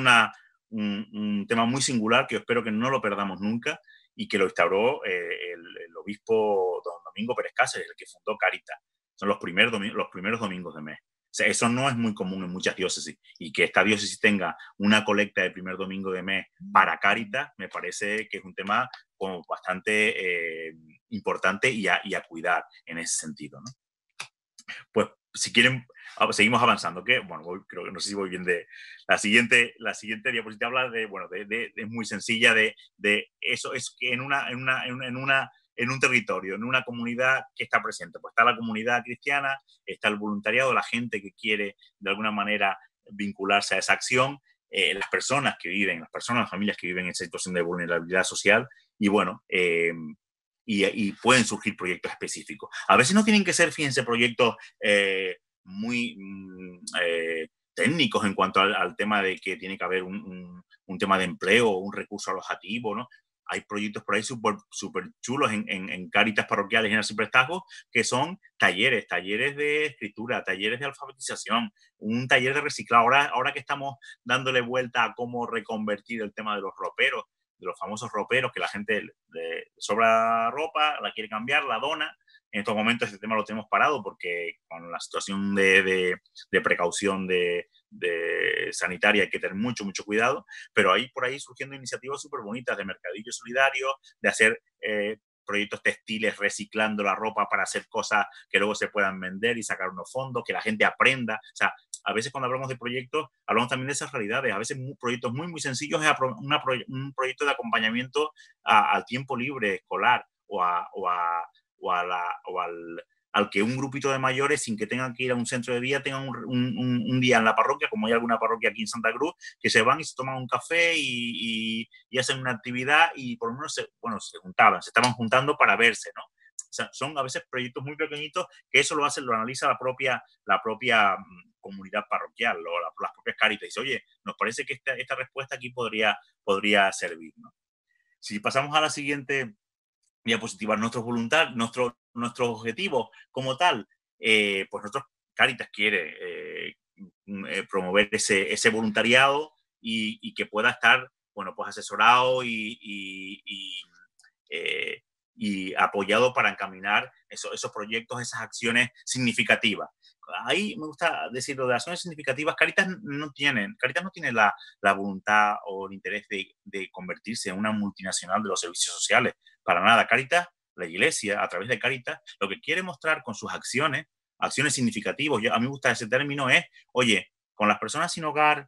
un tema muy singular que yo espero que no lo perdamos nunca y que lo instauró el obispo don Domingo Pérez Cáceres, el que fundó Cáritas. Son los primeros domingos de mes. O sea, eso no es muy común en muchas diócesis, y que esta diócesis tenga una colecta del primer domingo de mes para Cáritas me parece que es un tema como bastante importante y a cuidar en ese sentido, ¿no? Pues si quieren, seguimos avanzando, que bueno, creo que no sé si voy bien de la siguiente diapositiva. Habla es muy sencilla de eso, es que en un territorio, en una comunidad que está presente, pues está la comunidad cristiana, está el voluntariado, la gente que quiere de alguna manera vincularse a esa acción, las personas, las familias que viven en situación de vulnerabilidad social, y bueno, y pueden surgir proyectos específicos. A veces no tienen que ser, fíjense, proyectos muy técnicos en cuanto al tema de que tiene que haber un tema de empleo o un recurso alojativo, ¿no? hay proyectos por ahí súper chulos en Cáritas parroquiales en Arciprestazgo, que son talleres de escritura, talleres de alfabetización, un taller de reciclado. Ahora que estamos dándole vuelta a cómo reconvertir el tema de los roperos, de los famosos roperos, que la gente le sobra ropa, la quiere cambiar, la dona. En estos momentos este tema lo tenemos parado porque con la situación de precaución de sanitaria hay que tener mucho cuidado, pero hay por ahí surgiendo iniciativas súper bonitas de mercadillo solidario, de hacer proyectos textiles reciclando la ropa para hacer cosas que luego se puedan vender y sacar unos fondos, que la gente aprenda. O sea, a veces cuando hablamos de proyectos, hablamos también de esas realidades. A veces proyectos muy sencillos es un proyecto de acompañamiento al tiempo libre escolar al que un grupito de mayores, sin que tengan que ir a un centro de día, tengan un día en la parroquia, como hay alguna parroquia aquí en Santa Cruz, que se van y se toman un café y hacen una actividad y por lo menos se estaban juntando para verse, ¿no? O sea, son a veces proyectos muy pequeñitos que eso lo analiza la propia comunidad parroquial o las propias Cáritas. Y dice, oye, nos parece que esta respuesta aquí podría servir, ¿no? Si pasamos a la siguiente diapositiva, nuestro objetivo como tal, pues nosotros, Cáritas quiere promover ese voluntariado y que pueda estar, bueno, pues asesorado y apoyado para encaminar esos proyectos, esas acciones significativas. Ahí me gusta decirlo de acciones significativas. Cáritas no tiene la voluntad o el interés de convertirse en una multinacional de los servicios sociales. Para nada. Cáritas, la Iglesia, a través de Cáritas, lo que quiere mostrar con sus acciones significativas, a mí me gusta ese término, es, oye, con las personas sin hogar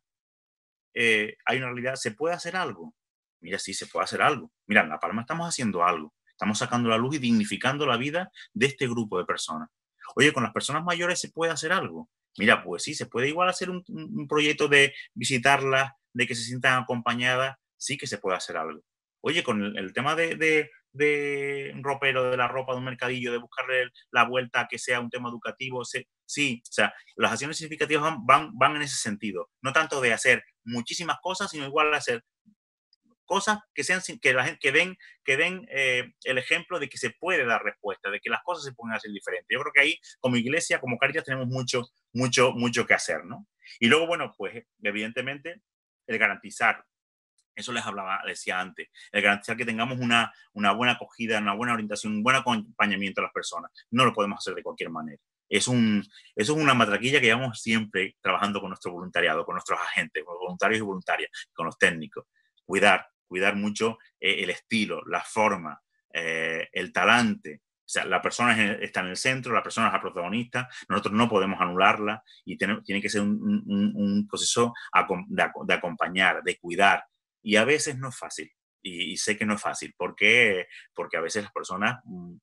hay una realidad, ¿se puede hacer algo? Mira, sí, se puede hacer algo. Mira, en La Palma estamos haciendo algo. Estamos sacando la luz y dignificando la vida de este grupo de personas. Oye, con las personas mayores se puede hacer algo. Mira, pues sí, se puede igual hacer un proyecto de visitarlas, de que se sientan acompañadas, sí que se puede hacer algo. Oye, con el tema de un ropero, de la ropa, de un mercadillo, de buscarle la vuelta a que sea un tema educativo, sí, o sea, las acciones significativas van en ese sentido. No tanto de hacer muchísimas cosas, sino igual hacer cosas que den el ejemplo de que se puede dar respuesta, de que las cosas se pueden hacer diferentes. Yo creo que ahí, como Iglesia, como Cáritas, tenemos mucho que hacer, ¿no? Y luego, bueno, pues evidentemente el garantizar, eso decía antes, el garantizar que tengamos una buena acogida, una buena orientación, un buen acompañamiento a las personas. No lo podemos hacer de cualquier manera. Eso es una matraquilla que llevamos siempre trabajando con nuestro voluntariado, con nuestros agentes, con los voluntarios y voluntarias, con los técnicos. Cuidar mucho el estilo, la forma, el talante. O sea, la persona está en el centro, la persona es la protagonista, nosotros no podemos anularla y tiene que ser un proceso de acompañar, de cuidar. Y a veces no es fácil. Y sé que no es fácil. Porque a veces las personas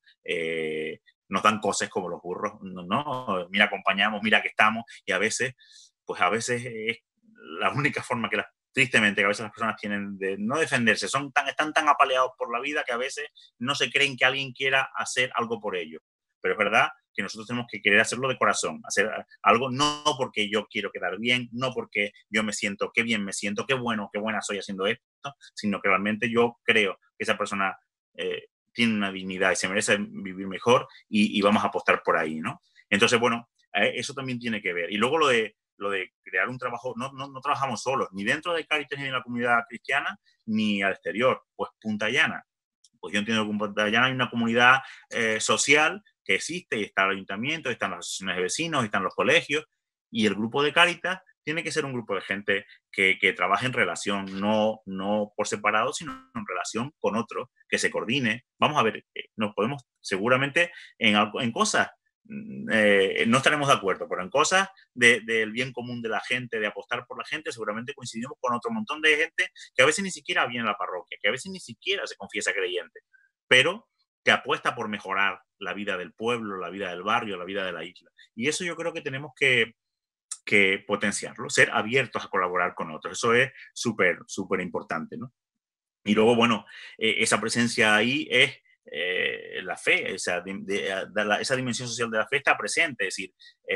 nos dan cosas como los burros. No, mira, acompañamos, mira que estamos. Y a veces es la única forma tristemente, que a veces las personas tienen de no defenderse. Están tan apaleados por la vida que a veces no se creen que alguien quiera hacer algo por ellos. Pero es verdad que nosotros tenemos que querer hacerlo de corazón, hacer algo no porque yo quiero quedar bien, no porque yo me siento, qué bien me siento, qué buena soy haciendo esto, sino que realmente yo creo que esa persona tiene una dignidad y se merece vivir mejor y vamos a apostar por ahí, ¿no? Entonces, bueno, eso también tiene que ver. Y luego lo de crear un trabajo, no trabajamos solos, ni dentro de Cáritas ni en la comunidad cristiana, ni al exterior. Pues Punta Llana. Pues yo entiendo que en Punta Llana hay una comunidad social que existe, y está el ayuntamiento, están las asociaciones de vecinos, están los colegios, y el grupo de Cáritas tiene que ser un grupo de gente que trabaje en relación, no por separado, sino en relación con otros, que se coordine. Vamos a ver, nos podemos seguramente en cosas, no estaremos de acuerdo, pero en cosas del bien común de la gente, de apostar por la gente, seguramente coincidimos con otro montón de gente que a veces ni siquiera viene a la parroquia, que a veces ni siquiera se confiesa creyente, pero que apuesta por mejorar la vida del pueblo, la vida del barrio, la vida de la isla. Y eso yo creo que tenemos que potenciarlo, ser abiertos a colaborar con otros. Eso es súper importante, ¿no? Y luego, bueno, esa presencia ahí es la fe, esa dimensión social de la fe está presente, es decir,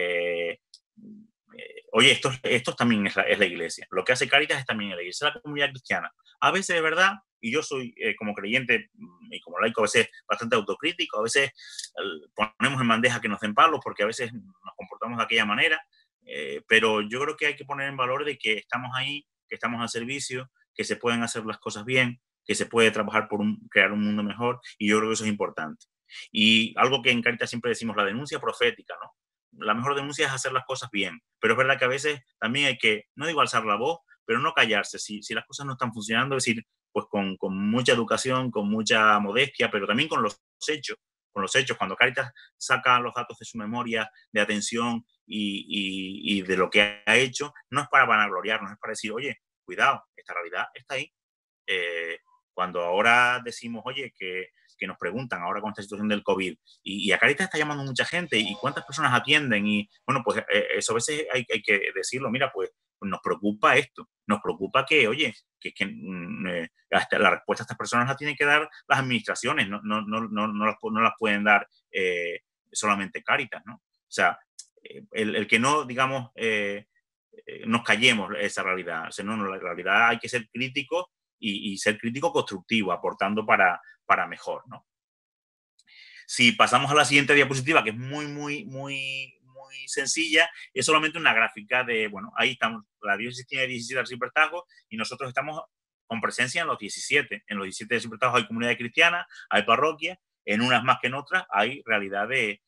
oye, esto también es la Iglesia. Lo que hace Cáritas es también la Iglesia, la comunidad cristiana. A veces, de verdad, y yo soy como creyente y como laico a veces bastante autocrítico, a veces ponemos en bandeja que nos den palos porque a veces nos comportamos de aquella manera, pero yo creo que hay que poner en valor de que estamos ahí, que estamos al servicio, que se pueden hacer las cosas bien, que se puede trabajar por crear un mundo mejor, y yo creo que eso es importante. Y algo que en Cáritas siempre decimos, la denuncia profética, ¿no? La mejor denuncia es hacer las cosas bien, pero es verdad que a veces también hay que, no digo alzar la voz, pero no callarse. Si las cosas no están funcionando, es decir, pues con mucha educación, con mucha modestia, pero también con los hechos. Con los hechos, cuando Cáritas saca los datos de su memoria de atención y de lo que ha hecho, no es para vanagloriarnos, es para decir, oye, cuidado, esta realidad está ahí. Cuando ahora decimos, oye, que nos preguntan ahora con esta situación del COVID, y a Cáritas está llamando mucha gente, y cuántas personas atienden, y bueno, pues eso a veces hay que decirlo, mira, pues nos preocupa esto, nos preocupa que, oye, hasta la respuesta a estas personas la tienen que dar las administraciones, no las pueden dar solamente Cáritas, ¿no? O sea, el que no, digamos, nos callemos esa realidad, o sea, no, la realidad hay que ser crítico y ser crítico constructivo, aportando para mejor, ¿no? Si pasamos a la siguiente diapositiva, que es muy sencilla, es solamente una gráfica de, bueno, ahí estamos, la diócesis tiene 17 arciprestazgos y nosotros estamos con presencia en los 17. En los 17 arciprestazgos hay comunidades cristianas, hay parroquias, en unas más que en otras hay realidad de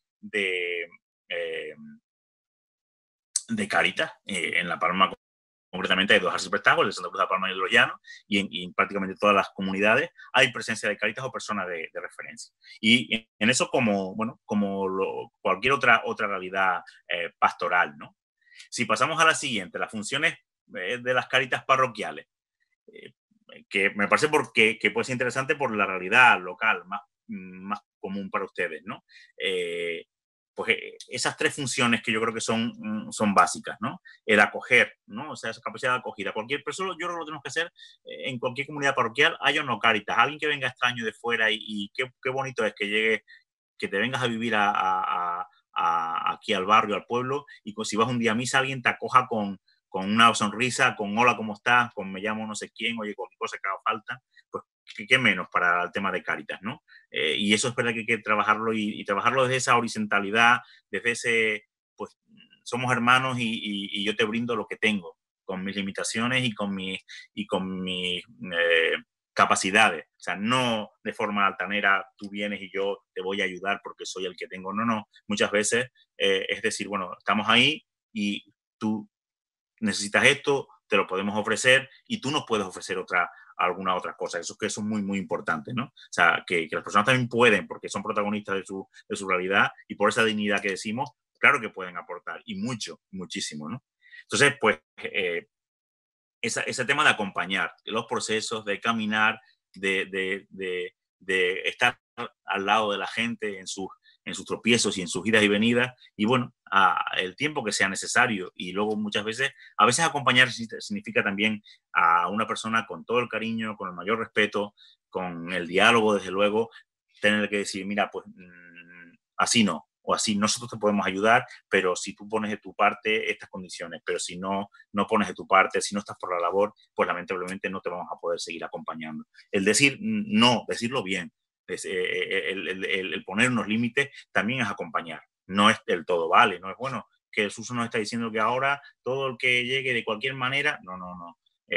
Cáritas. En La Palma concretamente hay 2 arciprestazgos, el de Santa Cruz de la Palma y el de Los Llanos, y en prácticamente todas las comunidades hay presencia de Cáritas o personas de referencia. Y en eso como cualquier otra realidad pastoral, ¿no? Si pasamos a la siguiente, las funciones de las Cáritas parroquiales, que me parece que puede ser interesante por la realidad local, más común para ustedes, ¿no? Pues esas 3 funciones que yo creo que son básicas, ¿no? El acoger, ¿no? O sea, esa capacidad de acogida. Cualquier persona, yo creo que lo tenemos que hacer en cualquier comunidad parroquial, haya o no Cáritas. Alguien que venga extraño de fuera y qué bonito es que llegue, que te vengas a vivir aquí al barrio, al pueblo, y si vas un día a misa, alguien te acoja con una sonrisa, con hola, ¿cómo estás? Con me llamo no sé quién, oye, cualquier cosa que haga falta, pues qué menos para el tema de Cáritas, ¿no? Y eso es verdad que hay que trabajarlo y trabajarlo desde esa horizontalidad, desde ese, pues somos hermanos y yo te brindo lo que tengo, con mis limitaciones y con mis capacidades. O sea, no de forma altanera, tú vienes y yo te voy a ayudar porque soy el que tengo. No. Muchas veces es decir, bueno, estamos ahí y tú necesitas esto, te lo podemos ofrecer y tú nos puedes ofrecer alguna otra cosa. Eso es muy importante, ¿no? O sea, que las personas también pueden, porque son protagonistas de su realidad, y por esa dignidad que decimos, claro que pueden aportar, y muchísimo, ¿no? Entonces, pues, ese tema de acompañar los procesos, de caminar, de estar al lado de la gente en sus tropiezos y en sus idas y venidas, y bueno, el tiempo que sea necesario. Y luego a veces acompañar significa también a una persona con todo el cariño, con el mayor respeto, con el diálogo, desde luego, tener que decir, mira, pues así no, o así nosotros te podemos ayudar, pero si tú pones de tu parte estas condiciones, pero si no pones de tu parte, si no estás por la labor, pues lamentablemente no te vamos a poder seguir acompañando. El decir no, decirlo bien, el poner unos límites también es acompañar, no es del todo vale, no es bueno que el Suso nos está diciendo que ahora todo el que llegue de cualquier manera, no,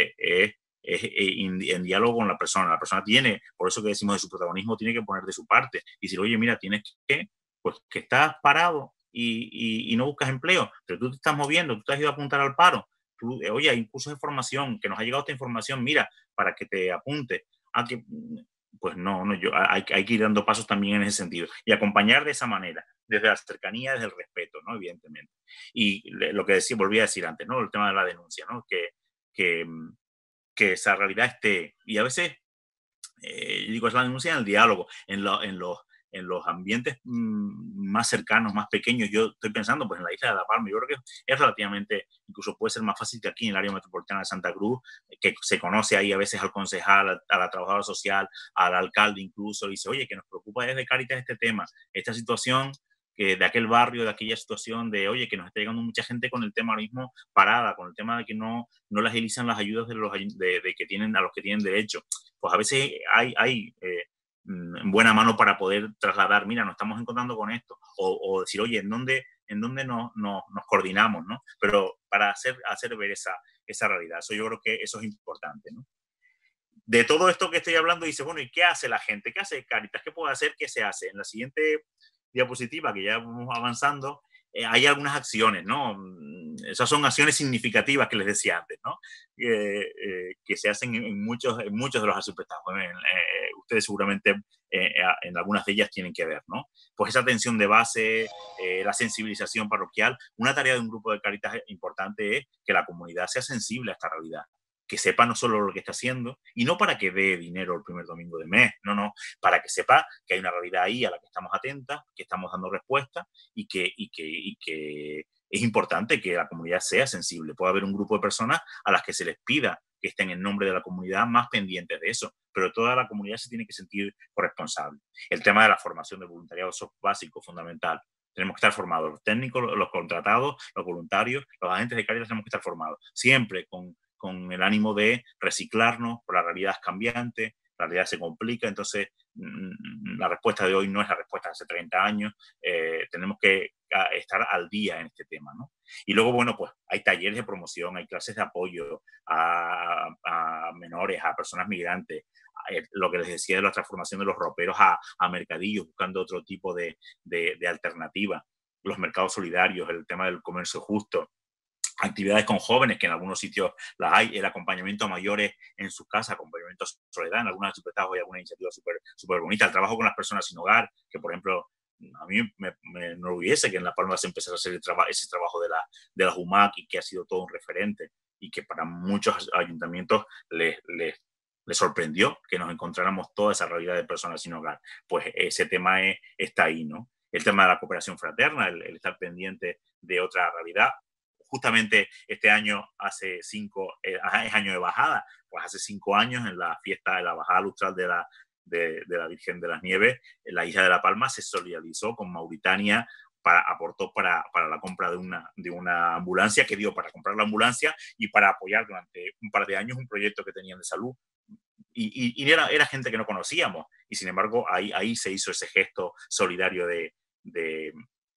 en diálogo con la persona tiene, por eso que decimos de su protagonismo, tiene que poner de su parte y decir, oye, mira, tienes pues que estás parado y no buscas empleo, pero tú te estás moviendo, tú te has ido a apuntar al paro, oye, hay cursos de formación, que nos ha llegado esta información, mira, para que te apunte, pues no, hay que ir dando pasos también en ese sentido y acompañar de esa manera, desde la cercanía, desde el respeto, ¿no? Evidentemente. Y lo que volví a decir antes, ¿no? El tema de la denuncia, ¿no? Que esa realidad esté, y a veces, digo, es la denuncia en el diálogo, en los ambientes más cercanos, más pequeños. Yo estoy pensando pues en la isla de La Palma. Yo creo que es relativamente, incluso puede ser más fácil que aquí en el área metropolitana de Santa Cruz, que se conoce ahí a veces al concejal, a la trabajadora social, al alcalde incluso, y dice, oye, que nos preocupa desde Cáritas este tema, esta situación, de aquel barrio, de aquella situación de, oye, que nos está llegando mucha gente con el tema ahora mismo parada, con el tema de que no le agilizan las ayudas de que tienen, a los que tienen derecho. Pues a veces hay buena mano para poder trasladar, mira, nos estamos encontrando con esto, o decir, oye, ¿en dónde nos coordinamos, ¿no? Pero para hacer ver esa realidad. Eso yo creo que eso es importante, ¿no? De todo esto que estoy hablando, dice, bueno, ¿y qué hace la gente? ¿Qué hace Cáritas? ¿Qué puede hacer? ¿Qué se hace? En la siguiente diapositiva, que ya vamos avanzando, hay algunas acciones, ¿no? Esas son acciones significativas que les decía antes, ¿no? Que se hacen en muchos de los asustados. Ustedes seguramente en algunas de ellas tienen que ver, ¿no? Pues esa atención de base, la sensibilización parroquial. Una tarea de un grupo de Cáritas importante es que la comunidad sea sensible a esta realidad, que sepa no solo lo que está haciendo, y no para que dé dinero el primer domingo del mes, no, para que sepa que hay una realidad ahí a la que estamos atentas, que estamos dando respuesta y que es importante que la comunidad sea sensible. Puede haber un grupo de personas a las que se les pida que estén en nombre de la comunidad más pendientes de eso, pero toda la comunidad se tiene que sentir corresponsable. El tema de la formación de voluntariado es básico, fundamental. Tenemos que estar formados, los técnicos, los contratados, los voluntarios, los agentes de Cáritas tenemos que estar formados, siempre con el ánimo de reciclarnos, por la realidad es cambiante, la realidad se complica, entonces la respuesta de hoy no es la respuesta de hace 30 años, tenemos que estar al día en este tema, ¿no? Y luego, bueno, pues hay talleres de promoción, hay clases de apoyo a menores, a personas migrantes, lo que les decía de la transformación de los roperos a mercadillos, buscando otro tipo de alternativa, los mercados solidarios, el tema del comercio justo, actividades con jóvenes, que en algunos sitios las hay, el acompañamiento a mayores en sus casas, acompañamiento a soledad, en algunas ciudades hay alguna iniciativa súper bonita, el trabajo con las personas sin hogar, que por ejemplo, a mí me enorgullece que en La Palma se empezara a hacer ese trabajo de la UMAC y que ha sido todo un referente y que para muchos ayuntamientos les sorprendió que nos encontráramos toda esa realidad de personas sin hogar. Pues ese tema está ahí, ¿no? El tema de la cooperación fraterna, el estar pendiente de otra realidad. Justamente este año, es año de bajada, pues hace 5 años en la fiesta de la bajada lustral de la Virgen de las Nieves, la isla de La Palma se solidarizó con Mauritania, aportó para la compra de una ambulancia, que dio para comprar la ambulancia y para apoyar durante un par de años un proyecto que tenían de salud. Y era gente que no conocíamos, y sin embargo ahí se hizo ese gesto solidario de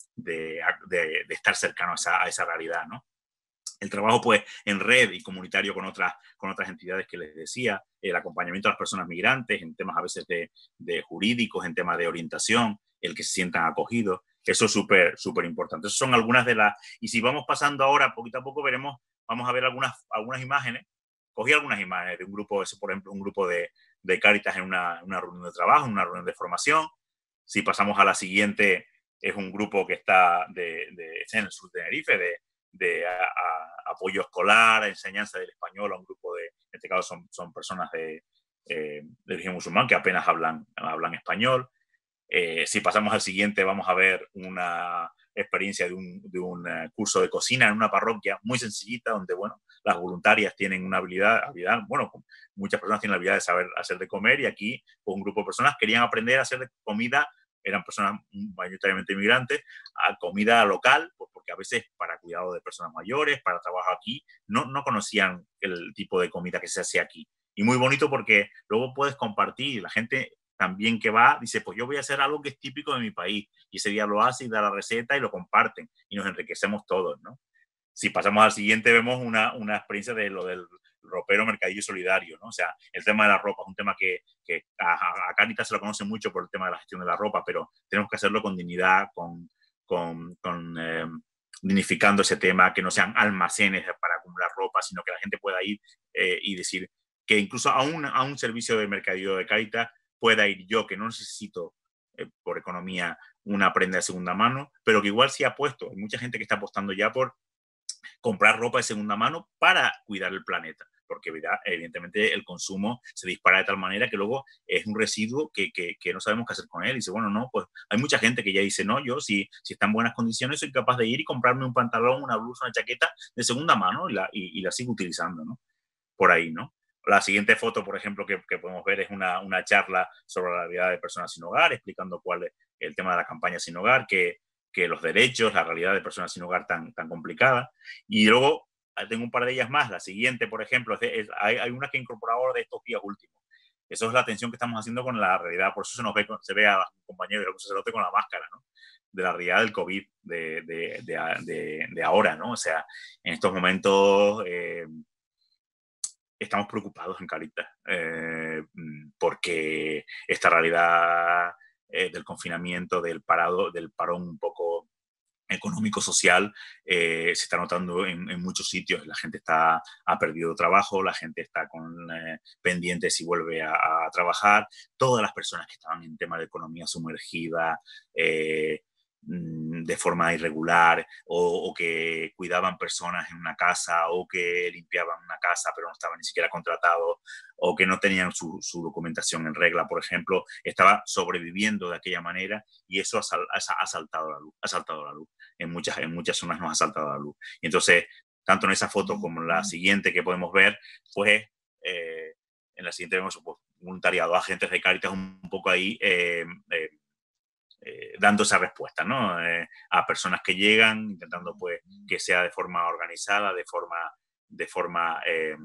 estar cercano a esa realidad, ¿no? El trabajo, pues, en red y comunitario con otras entidades que les decía, el acompañamiento a las personas migrantes en temas a veces de jurídicos, en temas de orientación, el que se sientan acogidos, eso es súper importante. Esas son algunas de las... Y si vamos pasando ahora, poquito a poco, vamos a ver algunas imágenes. Cogí algunas imágenes de un grupo, por ejemplo, un grupo de Cáritas en una reunión de trabajo, en una reunión de formación. Si pasamos a la siguiente, es un grupo que está en el sur de Tenerife, de apoyo escolar, enseñanza del español a un grupo en este caso son personas de origen musulmán que apenas hablan español. Si pasamos al siguiente, vamos a ver una experiencia de un curso de cocina en una parroquia muy sencillita, donde, bueno, las voluntarias tienen una habilidad, bueno, muchas personas tienen la habilidad de saber hacer de comer, y aquí, pues, un grupo de personas querían aprender a hacer comida, eran personas mayoritariamente inmigrantes, a comida local, pues porque a veces para cuidado de personas mayores, para trabajo aquí, no conocían el tipo de comida que se hace aquí. Y muy bonito porque luego puedes compartir, la gente también que va dice, pues yo voy a hacer algo que es típico de mi país, y ese día lo hace y da la receta y lo comparten, y nos enriquecemos todos, ¿no? Si pasamos al siguiente, vemos una experiencia de lo del ropero mercadillo solidario, ¿no? O sea, el tema de la ropa es un tema que a Cáritas se lo conoce mucho por el tema de la gestión de la ropa, pero tenemos que hacerlo con dignidad, dignificando ese tema, que no sean almacenes para acumular ropa, sino que la gente pueda ir y decir que incluso a un servicio de mercadillo de Cáritas pueda ir yo, que no necesito por economía una prenda de segunda mano, pero que igual sí ha puesto. Hay mucha gente que está apostando ya por comprar ropa de segunda mano para cuidar el planeta, porque evidentemente el consumo se dispara de tal manera que luego es un residuo que no sabemos qué hacer con él. Y dice, bueno, no, pues hay mucha gente que ya dice, no, yo si está en buenas condiciones soy capaz de ir y comprarme un pantalón, una blusa, una chaqueta de segunda mano y la sigo utilizando, ¿no? Por ahí, ¿no? La siguiente foto, por ejemplo, que podemos ver es una charla sobre la realidad de personas sin hogar, explicando cuál es el tema de la campaña Sin Hogar, que que los derechos, la realidad de personas sin hogar tan complicada. Y luego tengo un par de ellas más. La siguiente, por ejemplo, hay una que he incorporado de estos días últimos. Eso es la atención que estamos haciendo con la realidad. Por eso se ve a un compañero de un sacerdote con la máscara, ¿no? De la realidad del COVID de ahora, ¿no? O sea, en estos momentos estamos preocupados en Caritas porque esta realidad del confinamiento, del parón un poco económico-social se está notando en muchos sitios. La gente ha perdido trabajo, la gente está pendiente si vuelve a trabajar. Todas las personas que estaban en tema de economía sumergida de forma irregular o que cuidaban personas en una casa o que limpiaban una casa pero no estaban ni siquiera contratados o que no tenían su documentación en regla, por ejemplo, estaba sobreviviendo de aquella manera y eso ha saltado a la luz. En muchas zonas nos ha saltado a la luz. Y entonces, tanto en esa foto como en la siguiente que podemos ver, pues en la siguiente vemos pues, voluntariado, agentes de Cáritas un poco ahí dando esa respuesta, ¿no? A personas que llegan, intentando pues que sea de forma organizada, de forma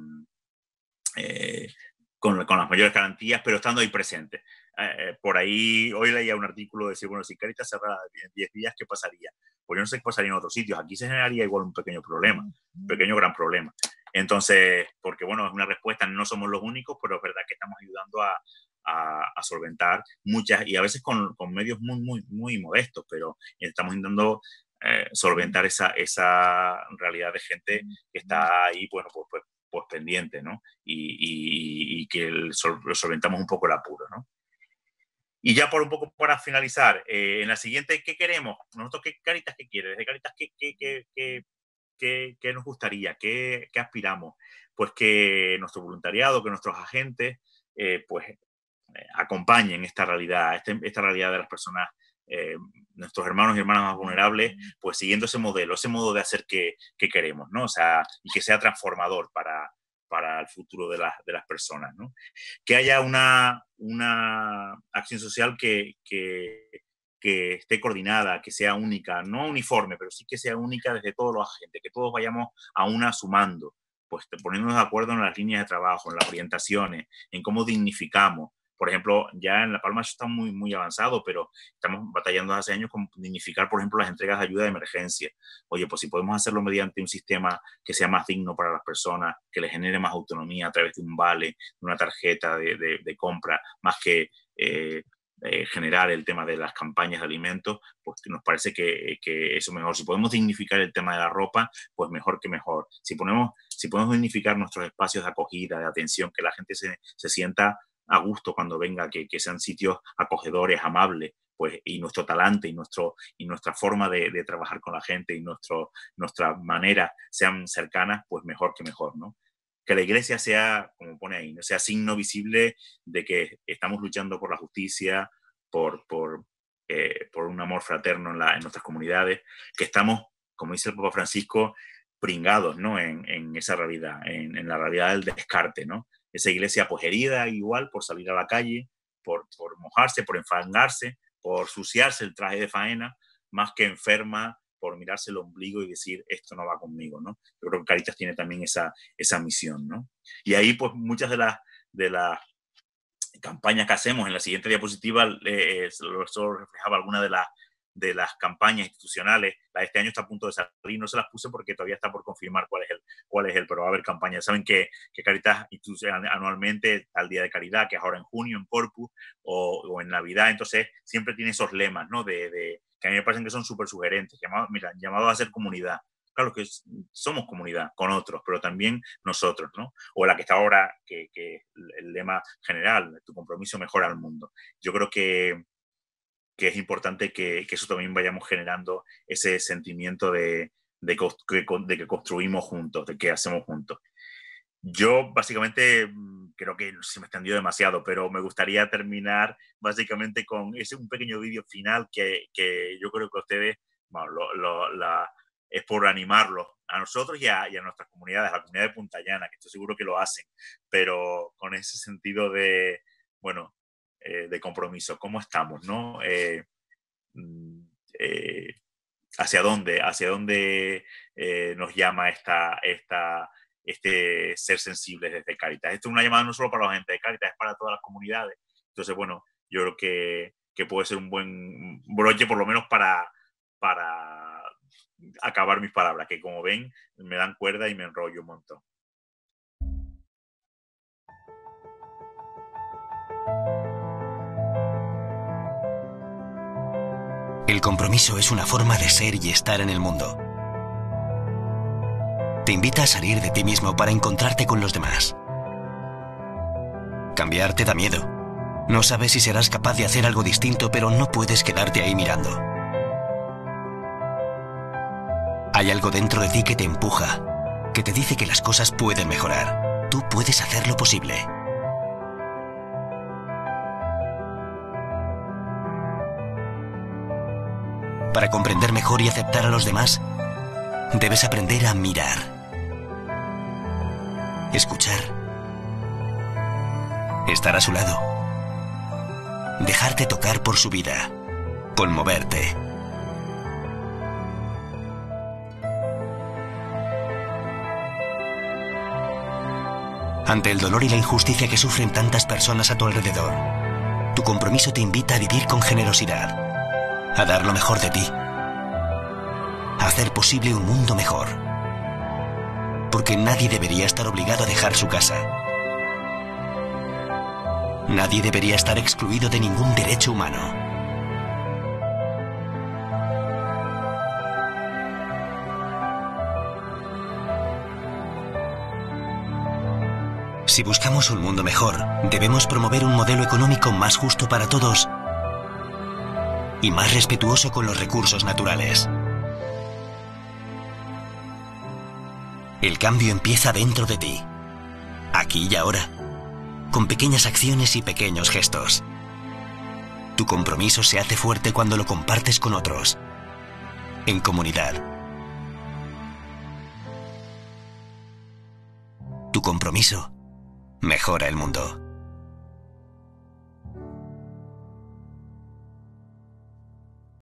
con las mayores garantías, pero estando ahí presente. Por ahí, hoy leía un artículo de decir, bueno, si Cáritas cerrara en 10 días, ¿qué pasaría? Pues yo no sé qué pasaría en otros sitios. Aquí se generaría igual un pequeño problema, un pequeño gran problema. Entonces, porque bueno, es una respuesta, no somos los únicos, pero es verdad que estamos ayudando a solventar muchas, y a veces con medios muy modestos, pero estamos intentando solventar esa realidad de gente que está ahí, bueno, pues pendiente, ¿no? Y que solventamos un poco el apuro, ¿no? Y ya por un poco para finalizar, en la siguiente, ¿qué queremos? Nosotros, Cáritas, ¿qué quiere? Desde Cáritas, ¿qué nos gustaría? ¿Qué aspiramos? Pues que nuestro voluntariado, que nuestros agentes, pues acompañen esta realidad, esta realidad de las personas, nuestros hermanos y hermanas más vulnerables, pues siguiendo ese modo de hacer que queremos, ¿no? O sea, y que sea transformador para el futuro de las personas, ¿no? Que haya una acción social que esté coordinada, que sea única, no uniforme, pero sí que sea única desde todos los agentes, que todos vayamos a una sumando, pues poniéndonos de acuerdo en las líneas de trabajo, en las orientaciones, en cómo dignificamos. Por ejemplo, ya en La Palma está muy avanzado, pero estamos batallando hace años con dignificar, por ejemplo, las entregas de ayuda de emergencia. Oye, pues si podemos hacerlo mediante un sistema que sea más digno para las personas, que les genere más autonomía a través de un vale, de una tarjeta de compra, más que generar el tema de las campañas de alimentos, pues nos parece que eso mejor. Si podemos dignificar el tema de la ropa, pues mejor que mejor. Si podemos dignificar nuestros espacios de acogida, de atención, que la gente se sienta a gusto cuando venga, que sean sitios acogedores, amables, pues, y nuestro talante y nuestra forma de trabajar con la gente y nuestra manera sean cercanas, pues mejor que mejor, ¿no? Que la iglesia sea, como pone ahí, no sea signo visible de que estamos luchando por la justicia, por un amor fraterno en nuestras comunidades, que estamos, como dice el Papa Francisco, pringados, ¿no? en esa realidad, en la realidad del descarte, ¿no? Esa iglesia pues herida igual por salir a la calle, por mojarse, por enfangarse, por suciarse el traje de faena, más que enferma por mirarse el ombligo y decir esto no va conmigo, ¿no? Yo creo que Cáritas tiene también esa misión, ¿no? Y ahí pues muchas de las campañas que hacemos, en la siguiente diapositiva solo reflejaba algunas de las campañas institucionales. La de este año está a punto de salir, no se las puse porque todavía está por confirmar cuál es el, pero va a haber campañas. Saben que Cáritas anualmente al Día de Caridad, que es ahora en junio en Corpus o en Navidad, entonces siempre tiene esos lemas, ¿no? Que a mí me parecen que son súper sugerentes, llamados a ser comunidad. Claro que somos comunidad con otros, pero también nosotros, ¿no? O la que está ahora, que el lema general, tu compromiso mejora al mundo. Yo creo que es importante que eso también vayamos generando ese sentimiento de que construimos juntos, de que hacemos juntos. Yo básicamente creo que se me extendió demasiado, pero me gustaría terminar básicamente con un pequeño vídeo final que yo creo que ustedes, bueno, es por animarlos a nosotros y a nuestras comunidades, a la comunidad de Punta Llana, que estoy seguro que lo hacen, pero con ese sentido de, bueno, de compromiso. ¿Cómo estamos, no? hacia dónde nos llama este ser sensible desde Cáritas. Esto es una llamada no solo para la gente de Cáritas, es para todas las comunidades. Entonces, bueno, yo creo que puede ser un buen broche, por lo menos para acabar mis palabras, que como ven, me dan cuerda y me enrollo un montón. El compromiso es una forma de ser y estar en el mundo. Te invita a salir de ti mismo para encontrarte con los demás. Cambiar te da miedo. No sabes si serás capaz de hacer algo distinto, pero no puedes quedarte ahí mirando. Hay algo dentro de ti que te empuja, que te dice que las cosas pueden mejorar. Tú puedes hacer lo posible. Para comprender mejor y aceptar a los demás, debes aprender a mirar, escuchar, estar a su lado, dejarte tocar por su vida, conmoverte. Ante el dolor y la injusticia que sufren tantas personas a tu alrededor, tu compromiso te invita a vivir con generosidad, a dar lo mejor de ti, a hacer posible un mundo mejor. Porque nadie debería estar obligado a dejar su casa. Nadie debería estar excluido de ningún derecho humano. Si buscamos un mundo mejor, debemos promover un modelo económico más justo para todos y más respetuoso con los recursos naturales. El cambio empieza dentro de ti, aquí y ahora, con pequeñas acciones y pequeños gestos. Tu compromiso se hace fuerte cuando lo compartes con otros, en comunidad. Tu compromiso mejora el mundo.